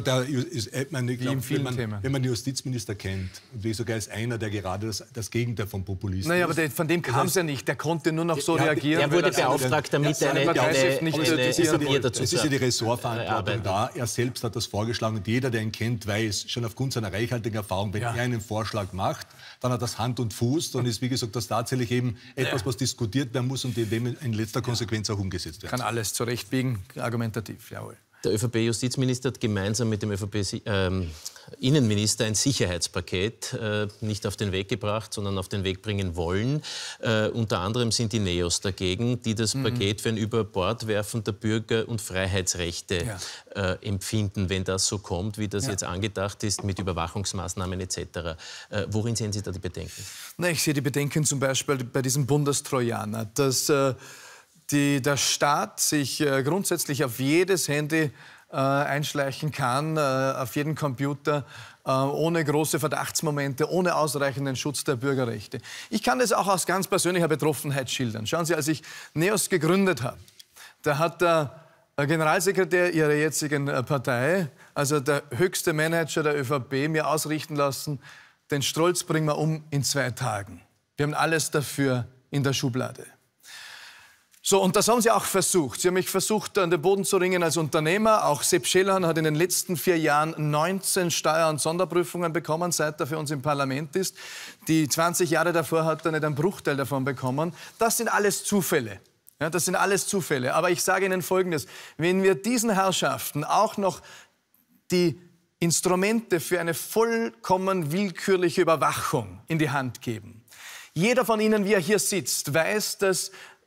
B: Wenn man den Justizminister kennt, und wie sogar ist einer, der gerade das Gegenteil vom Populismus.
C: Naja, aber von dem kam es ja nicht. Der konnte nur noch so reagieren.
A: Er wurde beauftragt, damit
B: es ist ja die Ressortverantwortung da. Er selbst hat das vorgeschlagen und jeder, der ihn kennt, weiß, schon aufgrund seiner reichhaltigen Erfahrung, wenn er einen Vorschlag macht, dann hat das Hand und Fuß, dann ist, wie gesagt, das tatsächlich eben etwas, was diskutiert werden muss und dem in letzter Konsequenz auch umgesetzt werden.
C: Kann alles zurechtbiegen, argumentativ, jawohl.
A: Der ÖVP-Justizminister hat gemeinsam mit dem ÖVP-Innenminister ein Sicherheitspaket nicht auf den Weg gebracht, sondern auf den Weg bringen wollen. Unter anderem sind die NEOS dagegen, die das Paket für ein Überbordwerfen der Bürger- und Freiheitsrechte empfinden, wenn das so kommt, wie das jetzt angedacht ist, mit Überwachungsmaßnahmen etc. Worin sehen Sie da die Bedenken?
C: Na, ich sehe die Bedenken zum Beispiel bei diesem Bundestrojaner, dass der Staat sich grundsätzlich auf jedes Handy einschleichen kann, auf jeden Computer, ohne große Verdachtsmomente, ohne ausreichenden Schutz der Bürgerrechte. Ich kann das auch aus ganz persönlicher Betroffenheit schildern. Schauen Sie, als ich NEOS gegründet habe, da hat der Generalsekretär Ihrer jetzigen Partei, also der höchste Manager der ÖVP, mir ausrichten lassen, den Strolz bringen wir um in 2 Tagen. Wir haben alles dafür in der Schublade. So, und das haben sie auch versucht. Sie haben mich versucht, an den Boden zu ringen als Unternehmer. Auch Sepp Schellhorn hat in den letzten 4 Jahren 19 Steuer- und Sonderprüfungen bekommen, seit er für uns im Parlament ist. Die 20 Jahre davor hat er nicht einen Bruchteil davon bekommen. Das sind alles Zufälle. Ja, das sind alles Zufälle. Aber ich sage Ihnen Folgendes. Wenn wir diesen Herrschaften auch noch die Instrumente für eine vollkommen willkürliche Überwachung in die Hand geben. Jeder von Ihnen, wie er hier sitzt, weiß, dass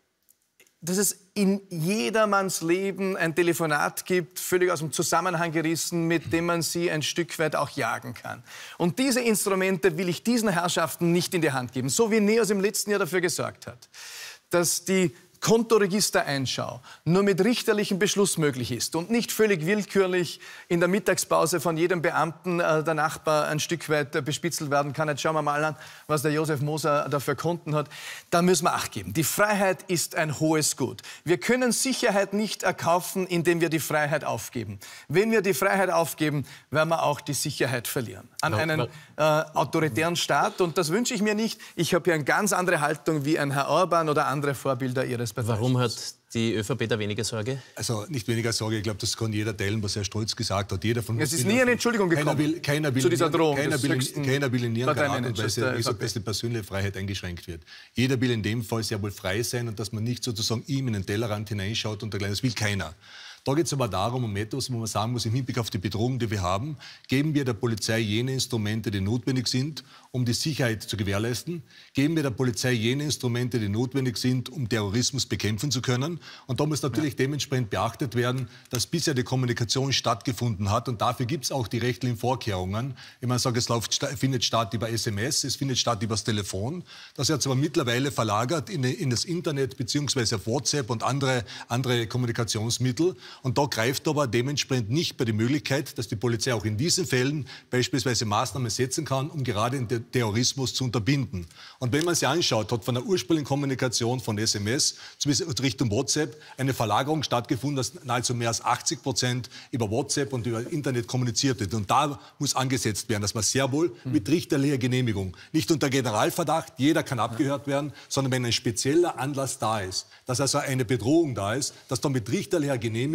C: es in jedermanns Leben ein Telefonat gibt, völlig aus dem Zusammenhang gerissen, mit dem man sie ein Stück weit auch jagen kann. Und diese Instrumente will ich diesen Herrschaften nicht in die Hand geben, so wie NEOS im letzten Jahr dafür gesorgt hat, dass die Kontoregistereinschau nur mit richterlichem Beschluss möglich ist und nicht völlig willkürlich in der Mittagspause von jedem Beamten der Nachbar ein Stück weit bespitzelt werden kann. Jetzt schauen wir mal an, was der Josef Moser da für Konten hat. Da müssen wir Acht geben. Die Freiheit ist ein hohes Gut. Wir können Sicherheit nicht erkaufen, indem wir die Freiheit aufgeben. Wenn wir die Freiheit aufgeben, werden wir auch die Sicherheit verlieren an einen autoritären Staat. Und das wünsche ich mir nicht. Ich habe hier eine ganz andere Haltung wie ein Herr Orban oder andere Vorbilder Ihres.
A: Warum hat die ÖVP da weniger Sorge?
B: Also nicht weniger Sorge, ich glaube, das kann jeder teilen, was Herr Stolz gesagt hat. Jeder von uns.
C: Es ist nie eine Entschuldigung gekommen
B: zu
C: dieser Drohung.
B: Keiner will in irgendeiner Art und Weise, dass die persönliche Freiheit eingeschränkt wird. Jeder will in dem Fall sehr wohl frei sein und dass man nicht sozusagen ihm in den Tellerrand hineinschaut und dergleichen. Das will keiner. Da geht es aber darum, um etwas, wo man sagen muss, im Hinblick auf die Bedrohung, die wir haben, geben wir der Polizei jene Instrumente, die notwendig sind, um die Sicherheit zu gewährleisten. Geben wir der Polizei jene Instrumente, die notwendig sind, um Terrorismus bekämpfen zu können. Und da muss natürlich dementsprechend beachtet werden, dass bisher die Kommunikation stattgefunden hat. Und dafür gibt es auch die rechtlichen Vorkehrungen. Ich meine, es findet statt über SMS, es findet statt über das Telefon. Das ist jetzt aber mittlerweile verlagert in das Internet bzw. auf WhatsApp und andere Kommunikationsmittel. Und da greift aber dementsprechend nicht bei die Möglichkeit, dass die Polizei auch in diesen Fällen beispielsweise Maßnahmen setzen kann, um gerade den Terrorismus zu unterbinden. Und wenn man sich anschaut, hat von der ursprünglichen Kommunikation von SMS Richtung WhatsApp eine Verlagerung stattgefunden, dass nahezu mehr als 80% über WhatsApp und über Internet kommuniziert wird. Und da muss angesetzt werden, dass man sehr wohl mit richterlicher Genehmigung, nicht unter Generalverdacht, jeder kann abgehört werden, sondern wenn ein spezieller Anlass da ist, dass also eine Bedrohung da ist, dass dann mit richterlicher Genehmigung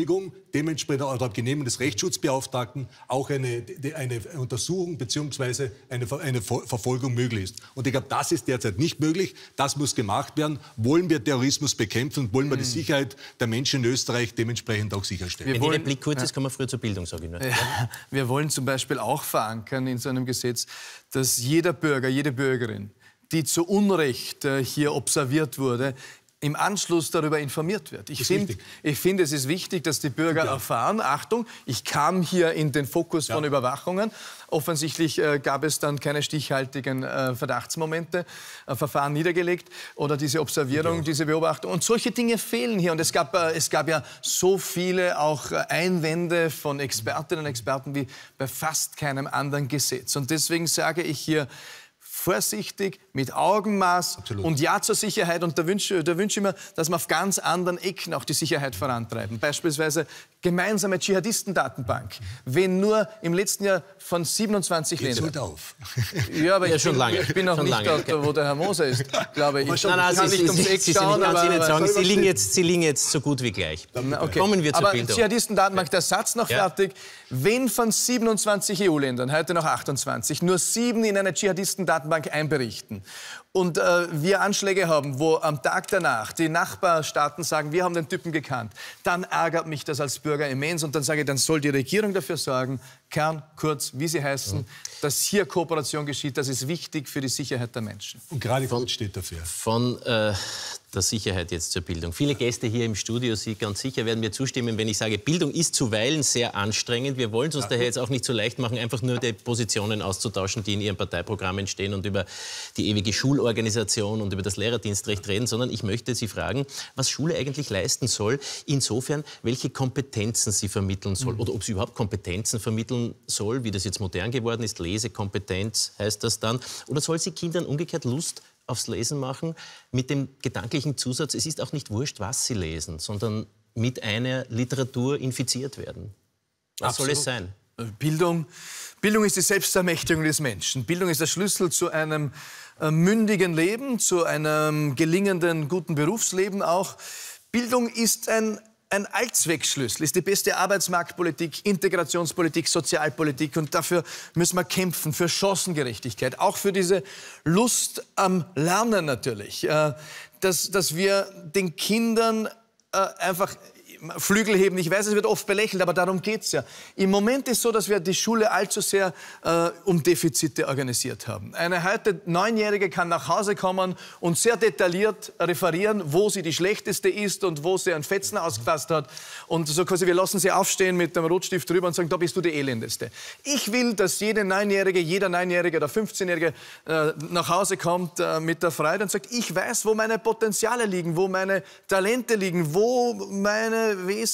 B: Beschleunigung, dementsprechend auch auf Genehmigung des Rechtsschutzbeauftragten auch eine Untersuchung bzw. eine Verfolgung möglich ist. Und ich glaube, das ist derzeit nicht möglich. Das muss gemacht werden. Wollen wir Terrorismus bekämpfen und wollen wir die Sicherheit der Menschen in Österreich dementsprechend auch sicherstellen?
A: Wenn die Replik kurz ist, kommen wir früher zur Bildung, sage ich nur.
C: Ja, wir wollen zum Beispiel auch verankern in so einem Gesetz, dass jeder Bürger, jede Bürgerin, die zu Unrecht hier observiert wurde, im Anschluss darüber informiert wird. Ich finde, es ist wichtig, dass die Bürger erfahren, Achtung, ich kam hier in den Fokus von Überwachungen. Offensichtlich gab es dann keine stichhaltigen Verdachtsmomente, Verfahren niedergelegt oder diese Observierung, diese Beobachtung. Und solche Dinge fehlen hier. Und es gab ja so viele auch Einwände von Expertinnen und Experten wie bei fast keinem anderen Gesetz. Und deswegen sage ich hier, vorsichtig, mit Augenmaß und Ja zur Sicherheit. Und da wünsche ich mir, dass wir auf ganz anderen Ecken auch die Sicherheit vorantreiben. Beispielsweise gemeinsame Dschihadistendatenbank. Wenn nur im letzten Jahr von 27 Ländern...
B: Jetzt auf.
C: Ja, aber
A: schon lange.
C: Ich bin noch nicht dort, wo der Herr Moser ist, glaube ich.
A: Nein,
C: kann nicht ums Eck schauen,
A: Sie liegen jetzt so gut wie gleich. Okay. Kommen wir zur
C: aber
A: Bildung.
C: Dschihadistendatenbank, der Satz noch fertig. Wenn von 27 EU-Ländern, heute noch 28, nur 7 in eine Dschihadistendatenbank einberichten und wir Anschläge haben, wo am Tag danach die Nachbarstaaten sagen, wir haben den Typen gekannt, dann ärgert mich das als Bürger immens und dann sage ich, dann soll die Regierung dafür sorgen, Kern, Kurz, wie sie heißen, dass hier Kooperation geschieht. Das ist wichtig für die Sicherheit der Menschen.
B: Und gerade Kurz steht dafür.
A: Von der Sicherheit jetzt zur Bildung. Viele Gäste hier im Studio, Sie ganz sicher werden mir zustimmen, wenn ich sage, Bildung ist zuweilen sehr anstrengend. Wir wollen es uns daher jetzt auch nicht so leicht machen, einfach nur die Positionen auszutauschen, die in Ihren Parteiprogrammen stehen und über die ewige Schulorganisation und über das Lehrerdienstrecht reden, sondern ich möchte Sie fragen, was Schule eigentlich leisten soll, insofern, welche Kompetenzen sie vermitteln soll oder ob sie überhaupt Kompetenzen vermitteln soll, wie das jetzt modern geworden ist, Lesekompetenz heißt das dann, oder soll sie Kindern umgekehrt Lust aufs Lesen machen, mit dem gedanklichen Zusatz, es ist auch nicht wurscht, was sie lesen, sondern mit einer Literatur infiziert werden. Was soll es sein?
C: Bildung ist die Selbstermächtigung des Menschen. Bildung ist der Schlüssel zu einem mündigen Leben, zu einem gelingenden, guten Berufsleben auch. Bildung ist ein Allzweckschlüssel, ist die beste Arbeitsmarktpolitik, Integrationspolitik, Sozialpolitik. Und dafür müssen wir kämpfen, für Chancengerechtigkeit, auch für diese Lust am Lernen natürlich. Dass wir den Kindern einfach Flügel heben. Ich weiß, es wird oft belächelt, aber darum geht's ja. Im Moment ist es so, dass wir die Schule allzu sehr um Defizite organisiert haben. Eine heute 9-Jährige kann nach Hause kommen und sehr detailliert referieren, wo sie die Schlechteste ist und wo sie einen Fetzen ausgefasst hat. Und so quasi, wir lassen sie aufstehen mit dem Rotstift drüber und sagen, da bist du die Elendeste. Ich will, dass jeder 9-Jährige oder 15-Jährige nach Hause kommt mit der Freude und sagt, ich weiß, wo meine Potenziale liegen, wo meine Talente liegen, wo meine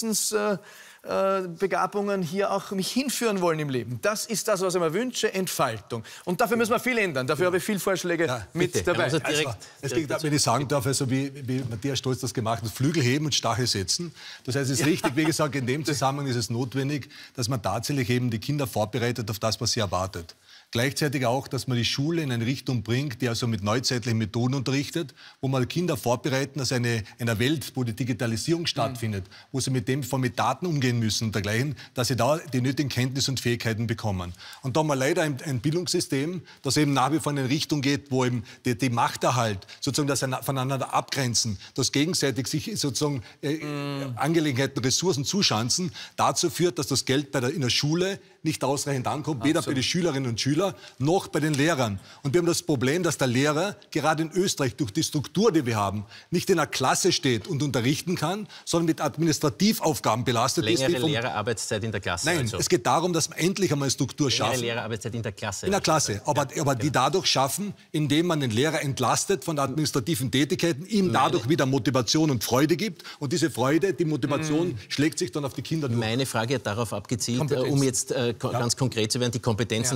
C: Wesensbegabungen hier auch mich hinführen wollen im Leben. Das ist das, was ich mir wünsche, Entfaltung. Und dafür müssen wir viel ändern. Dafür habe ich viele Vorschläge mit dabei.
A: Also
B: es geht, wenn ich sagen darf, also wie Matthias Stolz das gemacht hat, Flügel heben und Stachel setzen. Das heißt, es ist richtig, wie gesagt, in dem Zusammenhang ist es notwendig, dass man tatsächlich eben die Kinder vorbereitet auf das, was sie erwartet. Gleichzeitig auch, dass man die Schule in eine Richtung bringt, die also mit neuzeitlichen Methoden unterrichtet, wo man Kinder vorbereiten, dass einer Welt, wo die Digitalisierung stattfindet, wo sie mit Daten umgehen müssen und dergleichen, dass sie da die nötigen Kenntnisse und Fähigkeiten bekommen. Und da haben wir leider ein Bildungssystem, das eben nach wie vor in eine Richtung geht, wo eben die Machterhalt, sozusagen das voneinander abgrenzen, das gegenseitig sich sozusagen Angelegenheiten, Ressourcen zuschanzen, dazu führt, dass das Geld in der Schule nicht ausreichend ankommt, weder bei den Schülerinnen und Schülern noch bei den Lehrern. Und wir haben das Problem, dass der Lehrer gerade in Österreich durch die Struktur, die wir haben, nicht in einer Klasse steht und unterrichten kann, sondern mit Administrativaufgaben belastet ist.
A: Längere Lehrerarbeitszeit in der Klasse.
B: Nein,
A: also.
B: Es geht darum, dass wir endlich einmal eine Struktur schaffen.
A: Längere Lehrerarbeitszeit in der Klasse.
B: In der Klasse, aber die dadurch schaffen, indem man den Lehrer entlastet von administrativen Tätigkeiten, ihm dadurch wieder Motivation und Freude gibt. Und diese Freude, die Motivation schlägt sich dann auf die Kinder durch.
A: Meine Frage hat darauf abgezielt, um jetzt ganz konkret zu werden, die Kompetenzen was, das haben wir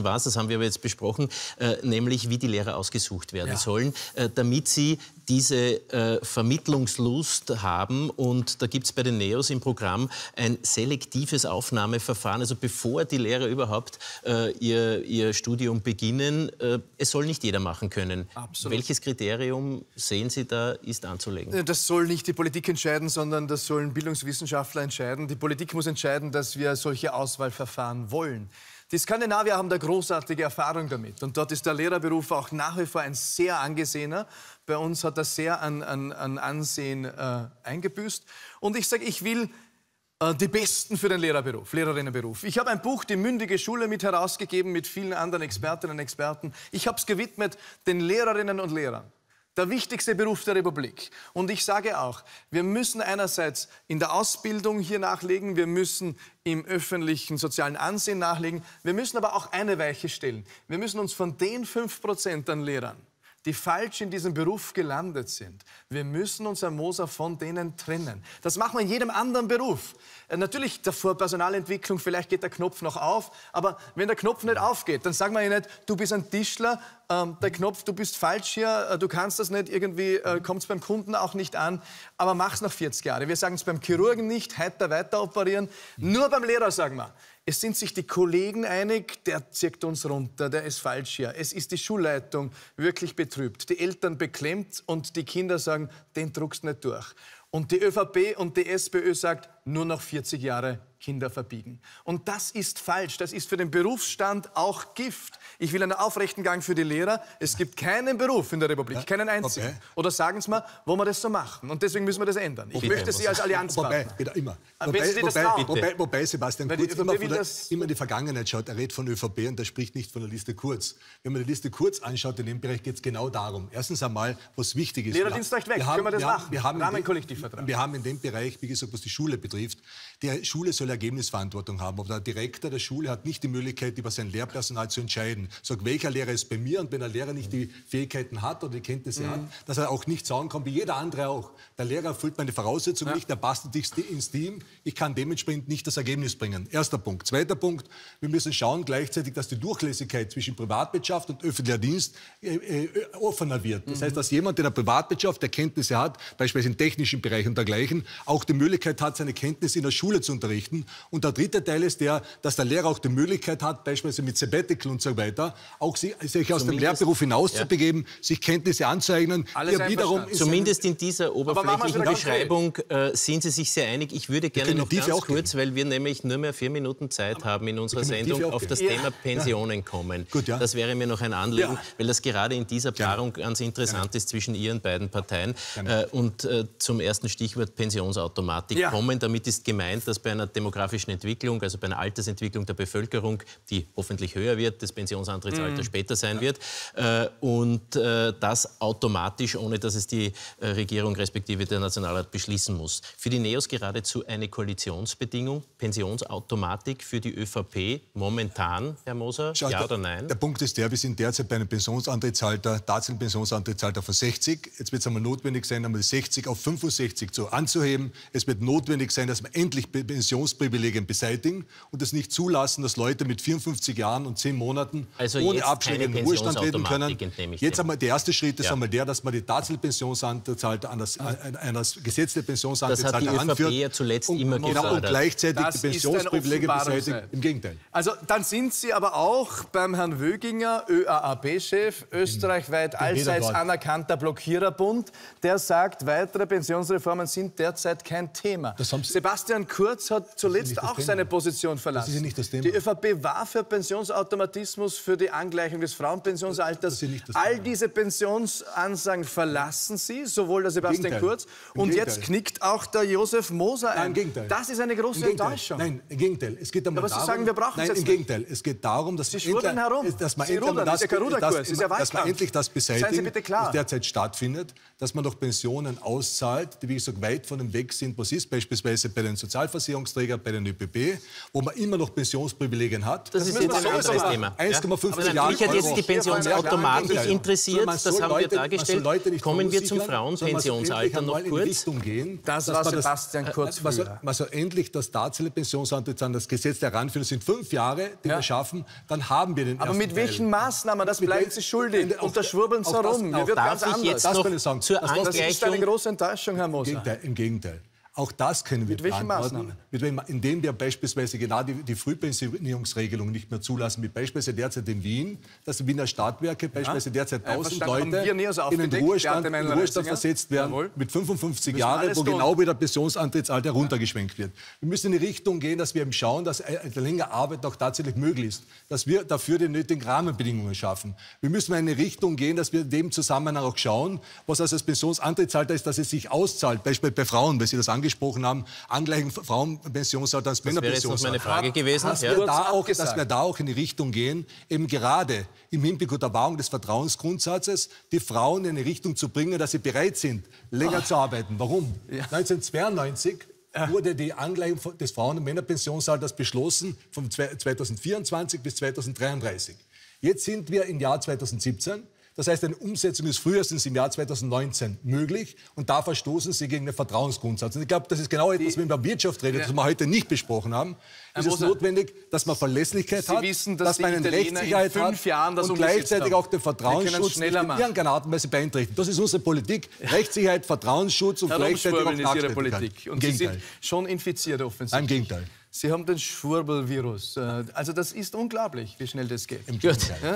A: wir aber jetzt besprochen, nämlich wie die Lehrer ausgesucht werden sollen, damit sie diese Vermittlungslust haben. Und da gibt es bei den NEOS im Programm ein selektives Aufnahmeverfahren. Also bevor die Lehrer überhaupt ihr Studium beginnen, es soll nicht jeder machen können.
C: Absolut.
A: Welches Kriterium sehen Sie da ist anzulegen?
C: Das soll nicht die Politik entscheiden, sondern das sollen Bildungswissenschaftler entscheiden. Die Politik muss entscheiden, dass wir solche Auswahlverfahren wollen. Die Skandinavier haben da großartige Erfahrung damit. Und dort ist der Lehrerberuf auch nach wie vor ein sehr angesehener. Bei uns hat das sehr an Ansehen eingebüßt. Und ich sage, ich will die Besten für den Lehrerberuf, Lehrerinnenberuf. Ich habe ein Buch, Die mündige Schule, mit herausgegeben mit vielen anderen Expertinnen und Experten. Ich habe es gewidmet den Lehrerinnen und Lehrern. Der wichtigste Beruf der Republik. Und ich sage auch, wir müssen einerseits in der Ausbildung hier nachlegen, wir müssen im öffentlichen sozialen Ansehen nachlegen, wir müssen aber auch eine Weiche stellen. Wir müssen uns von den 5% an Lehrern, die falsch in diesem Beruf gelandet sind, wir müssen uns, Herr Moser, von denen trennen. Das machen wir in jedem anderen Beruf. Natürlich davor Personalentwicklung, vielleicht geht der Knopf noch auf, aber wenn der Knopf nicht aufgeht, dann sagen wir ja nicht, du bist ein Tischler, der Knopf, du bist falsch hier, du kannst das nicht, irgendwie kommt es beim Kunden auch nicht an, aber mach's nach 40 Jahren. Wir sagen es beim Chirurgen nicht, weiter operieren, nur beim Lehrer sagen wir. Es sind sich die Kollegen einig, der zieht uns runter, der ist falsch hier. Es ist die Schulleitung wirklich betrübt, die Eltern beklemmt und die Kinder sagen, den druckst nicht durch. Und die ÖVP und die SPÖ sagt, nur noch 40 Jahre Kinder verbiegen. Und das ist falsch. Das ist für den Berufsstand auch Gift. Ich will einen aufrechten Gang für die Lehrer. Es gibt keinen Beruf in der Republik, keinen einzigen. Okay. Oder sagen Sie mal, wo wir das so machen. Und deswegen müssen wir das ändern. Ich möchte Sie als Allianzpartner.
B: Wobei Sebastian Kurz immer in die Vergangenheit schaut. Er redet von ÖVP und er spricht nicht von der Liste Kurz. Wenn man die Liste Kurz anschaut, in dem Bereich geht es genau darum. Erstens einmal, was wichtig ist.
C: Lehrerdienstrecht weg, können wir das machen?
B: Wir haben in dem Bereich, wie gesagt, was die Schule betrifft, die Schule soll Ergebnisverantwortung haben. Aber der Direktor der Schule hat nicht die Möglichkeit, über sein Lehrpersonal zu entscheiden. Sagt, welcher Lehrer ist bei mir? Und wenn ein Lehrer nicht die Fähigkeiten hat oder die Kenntnisse hat, dass er auch nicht sagen kann, wie jeder andere auch. Der Lehrer erfüllt meine Voraussetzungen nicht, er bastelt ins Team. Ich kann dementsprechend nicht das Ergebnis bringen. Erster Punkt. Zweiter Punkt, wir müssen schauen gleichzeitig, dass die Durchlässigkeit zwischen Privatwirtschaft und öffentlicher Dienst offener wird. Das heißt, dass jemand, der in der Privatwirtschaft Kenntnisse hat, beispielsweise im technischen Bereich und dergleichen, auch die Möglichkeit hat, seine Kenntnisse in der Schule zu unterrichten. Und der dritte Teil ist der, dass der Lehrer auch die Möglichkeit hat, beispielsweise mit Sabbatical und so weiter, auch sich aus dem Lehrberuf hinaus zu begeben, sich Kenntnisse anzueignen.
A: Zumindest in dieser oberflächlichen Beschreibung sind Sie sich sehr einig. Ich würde gerne noch ganz kurz, weil wir nämlich nur mehr 4 Minuten Zeit haben in unserer Sendung, auf das Thema Pensionen kommen. Gut, das wäre mir noch ein Anliegen, weil das gerade in dieser Paarung ganz interessant ist zwischen Ihren beiden Parteien. Und zum ersten Stichwort Pensionsautomatik kommen. Damit ist gemeint, dass bei einer demografischen Entwicklung, also bei einer Altersentwicklung der Bevölkerung, die hoffentlich höher wird, das Pensionsantrittsalter später sein wird, und das automatisch, ohne dass es die Regierung respektive der Nationalrat beschließen muss. Für die NEOS geradezu eine Koalitionsbedingung, Pensionsautomatik für die ÖVP momentan, Herr Moser, ja oder nein?
B: Der Punkt ist der, wir sind derzeit bei einem Pensionsantrittsalter, tatsächlichen Pensionsantrittsalter von 60. Jetzt wird es einmal notwendig sein, einmal 60 auf 65 anzuheben. Es wird notwendig sein, dass wir endlich Pensionsprivilegien beseitigen und es nicht zulassen, dass Leute mit 54 Jahren und 10 Monaten ohne Abschläge in den Ruhestand treten können. Jetzt einmal der erste Schritt ist einmal der, dass man die tatsächliche Pensionsantrittsalter an das gesetzte Pensionsantrittsalter anführt.
A: Das hat die ÖVP ja zuletzt immer gefordert.
B: Und gleichzeitig die Pensionsprivilegien beseitigen. Im Gegenteil.
C: Also dann sind Sie aber auch beim Herrn Wöginger, ÖAAB-Chef, österreichweit allseits anerkannter Blockiererbund, der sagt, weitere Pensionsreformen sind derzeit kein Thema. Sebastian Kurz hat zuletzt auch seine Position verlassen.
B: Das ist ja nicht das Thema.
C: Die ÖVP war für Pensionsautomatismus, für die Angleichung des Frauenpensionsalters. All diese Pensionsansagen verlassen Sie, sowohl der Sebastian Kurz. Und jetzt knickt auch der Josef Moser ein.
B: Nein, im Gegenteil.
C: Das ist eine große Enttäuschung.
B: Nein, im Gegenteil. Es geht darum,
C: aber Sie sagen, wir brauchen es jetzt
B: im Gegenteil. Es geht darum, dass man endlich das beseitigt, was derzeit stattfindet, dass man noch Pensionen auszahlt, die, wie gesagt, weit von dem weg sind, was ist. Beispielsweise Verhältnisse bei den Sozialversicherungsträgern, bei den ÖBB, wo man immer noch Pensionsprivilegien hat.
A: Das ist jetzt ein anderes Thema.
B: 1,50 Jahre.
A: Mich hat jetzt die Pensionsautomatik interessiert, das haben wir dargestellt. Kommen wir zum Frauenpensionsalter noch kurz.
C: Das war Sebastian Kurz.
B: Man soll endlich das tatsächliche Pensionsalter an das Gesetz der Heranführung sind 5 Jahre, die wir schaffen, dann haben wir den ersten
C: Aber mit welchen Maßnahmen? Das bleiben Sie schuldig. Und da schwurbeln Sie herum.
A: Mir wird ganz anders. Das
C: ist eine große Enttäuschung, Herr Moser.
B: Im Gegenteil. Auch das können wir
C: mit welchen Maßnahmen?
B: Indem wir beispielsweise genau die Frühpensionierungsregelung nicht mehr zulassen, wie beispielsweise derzeit in Wien, dass die Wiener Stadtwerke beispielsweise derzeit 1000 Leute in den Ruhestand versetzt werden mit 55 Jahren, wo genau wieder Pensionsantrittsalter runtergeschwenkt wird. Wir müssen in die Richtung gehen, dass wir eben schauen, dass eine längere Arbeit auch tatsächlich möglich ist, dass wir dafür die nötigen Rahmenbedingungen schaffen. Wir müssen in eine Richtung gehen, dass wir in dem Zusammenhang auch schauen, was also das Pensionsantrittsalter ist, dass es sich auszahlt, beispielsweise bei Frauen, weil Sie das angesprochen haben, angleichen Frauenpensionsalter als Männerpensionsalter.
A: Das wäre jetzt noch meine Frage gewesen.
B: Dass wir da auch in die Richtung gehen, eben gerade im Hinblick unter Wahrung des Vertrauensgrundsatzes, die Frauen in eine Richtung zu bringen, dass sie bereit sind, länger zu arbeiten. Warum? 1992 wurde die Angleichung des Frauen- und Männerpensionsalters beschlossen, von 2024 bis 2033. Jetzt sind wir im Jahr 2017. Das heißt, eine Umsetzung ist frühestens im Jahr 2019 möglich und da verstoßen Sie gegen den Vertrauensgrundsatz. Und ich glaube, das ist genau etwas, wenn man über Wirtschaft redet, das wir heute nicht besprochen haben. Ist es notwendig, dass man Verlässlichkeit hat, dass man eine Rechtssicherheit hat und gleichzeitig auch den Vertrauensschutz nicht in irgendeiner Art und Weise beeinträchtigt. Das ist unsere Politik. Rechtssicherheit, Vertrauensschutz und gleichzeitig auch Nachhaltigkeit.
C: Und Sie sind schon infiziert offensichtlich.
B: Nein, im Gegenteil.
C: Sie haben den Schwurbelvirus. Also das ist unglaublich, wie schnell das geht.
A: Gut.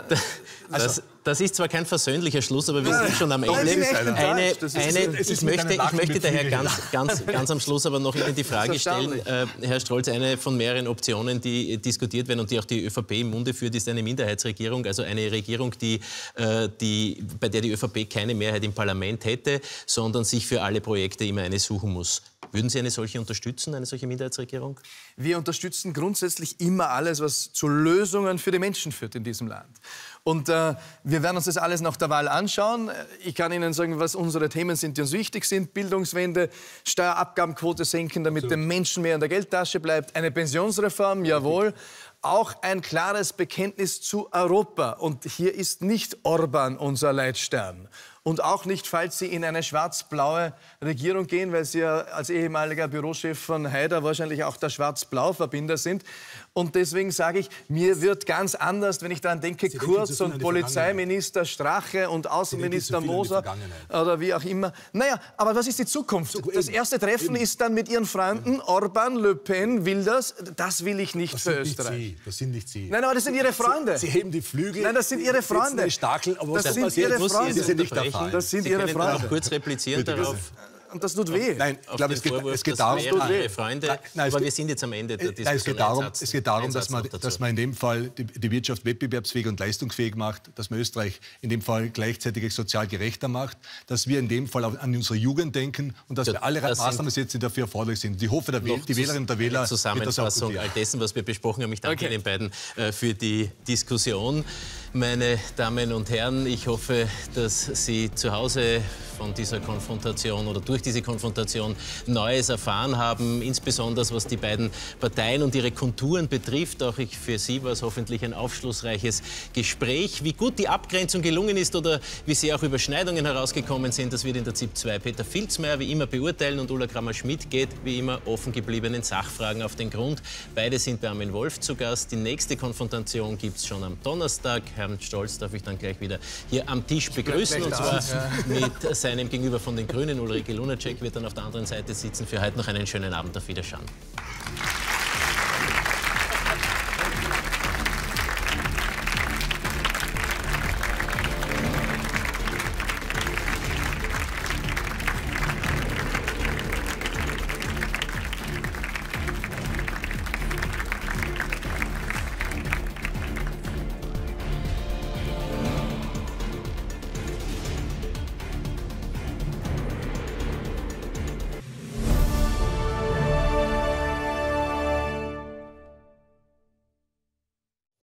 A: Das ist zwar kein versöhnlicher Schluss, aber wir sind schon am Ende. Ich möchte daher ganz am Schluss aber noch Ihnen die Frage stellen, Herr Strolz, eine von mehreren Optionen, die diskutiert werden und die auch die ÖVP im Munde führt, ist eine Minderheitsregierung, also eine Regierung, bei der die ÖVP keine Mehrheit im Parlament hätte, sondern sich für alle Projekte immer eine suchen muss. Würden Sie eine solche unterstützen, eine solche Minderheitsregierung?
C: Wir unterstützen grundsätzlich immer alles, was zu Lösungen für die Menschen führt in diesem Land. Und wir werden uns das alles nach der Wahl anschauen. Ich kann Ihnen sagen, was unsere Themen sind, die uns wichtig sind. Bildungswende, Steuerabgabenquote senken, damit dem Menschen mehr in der Geldtasche bleibt. Eine Pensionsreform, jawohl. Auch ein klares Bekenntnis zu Europa. Und hier ist nicht Orban unser Leitstern. Und auch nicht, falls Sie in eine schwarz-blaue Regierung gehen, weil Sie ja als ehemaliger Bürochef von Haider wahrscheinlich auch der Schwarz-Blau-Verbinder sind. Und deswegen sage ich, mir wird ganz anders, wenn ich daran denke, Kurz und Polizeiminister Strache und Außenminister Moser oder wie auch immer. Naja, aber was ist die Zukunft? Das erste Treffen ist dann mit Ihren Freunden, Orban, Le Pen, Wilders. Das will ich nicht für Österreich.
B: Das sind nicht Sie.
C: Nein, aber das sind Ihre Freunde.
B: Sie heben die Flügel.
C: Nein, das sind Ihre Freunde.
B: Das sind Ihre Freunde.
C: Das sind Ihre Freunde.
A: Noch kurz replizieren darauf.
C: Und das tut weh.
B: Nein, ich glaube, es geht darum,
A: Freunde, aber wir sind jetzt am Ende der Diskussion.
B: Es geht darum, dass man in dem Fall die Wirtschaft wettbewerbsfähig und leistungsfähig macht, dass man Österreich in dem Fall gleichzeitig sozial gerechter macht, dass wir in dem Fall auch an unsere Jugend denken und dass wir alle Maßnahmen setzen, die dafür erforderlich sind. Ich hoffe, die Wählerinnen und der Wähler
A: Zusammenfassung all dessen, was wir besprochen haben. Ich danke den beiden für die Diskussion. Meine Damen und Herren, ich hoffe, dass Sie zu Hause von dieser Konfrontation oder durch diese Konfrontation Neues erfahren haben, insbesondere was die beiden Parteien und ihre Konturen betrifft. Auch für Sie war es hoffentlich ein aufschlussreiches Gespräch. Wie gut die Abgrenzung gelungen ist oder wie sehr auch Überschneidungen herausgekommen sind, das wird in der ZIP 2 Peter Filzmeier wie immer beurteilen und Ulla Kramer-Schmidt geht wie immer offen gebliebenen Sachfragen auf den Grund. Beide sind bei Armin Wolf zu Gast. Die nächste Konfrontation gibt es schon am Donnerstag. Herrn Strolz darf ich dann gleich wieder hier am Tisch begrüßen und zwar mit seinem Gegenüber von den Grünen, Ulrike Lunacek, wird dann auf der anderen Seite sitzen. Für heute noch einen schönen Abend, auf Wiederschauen.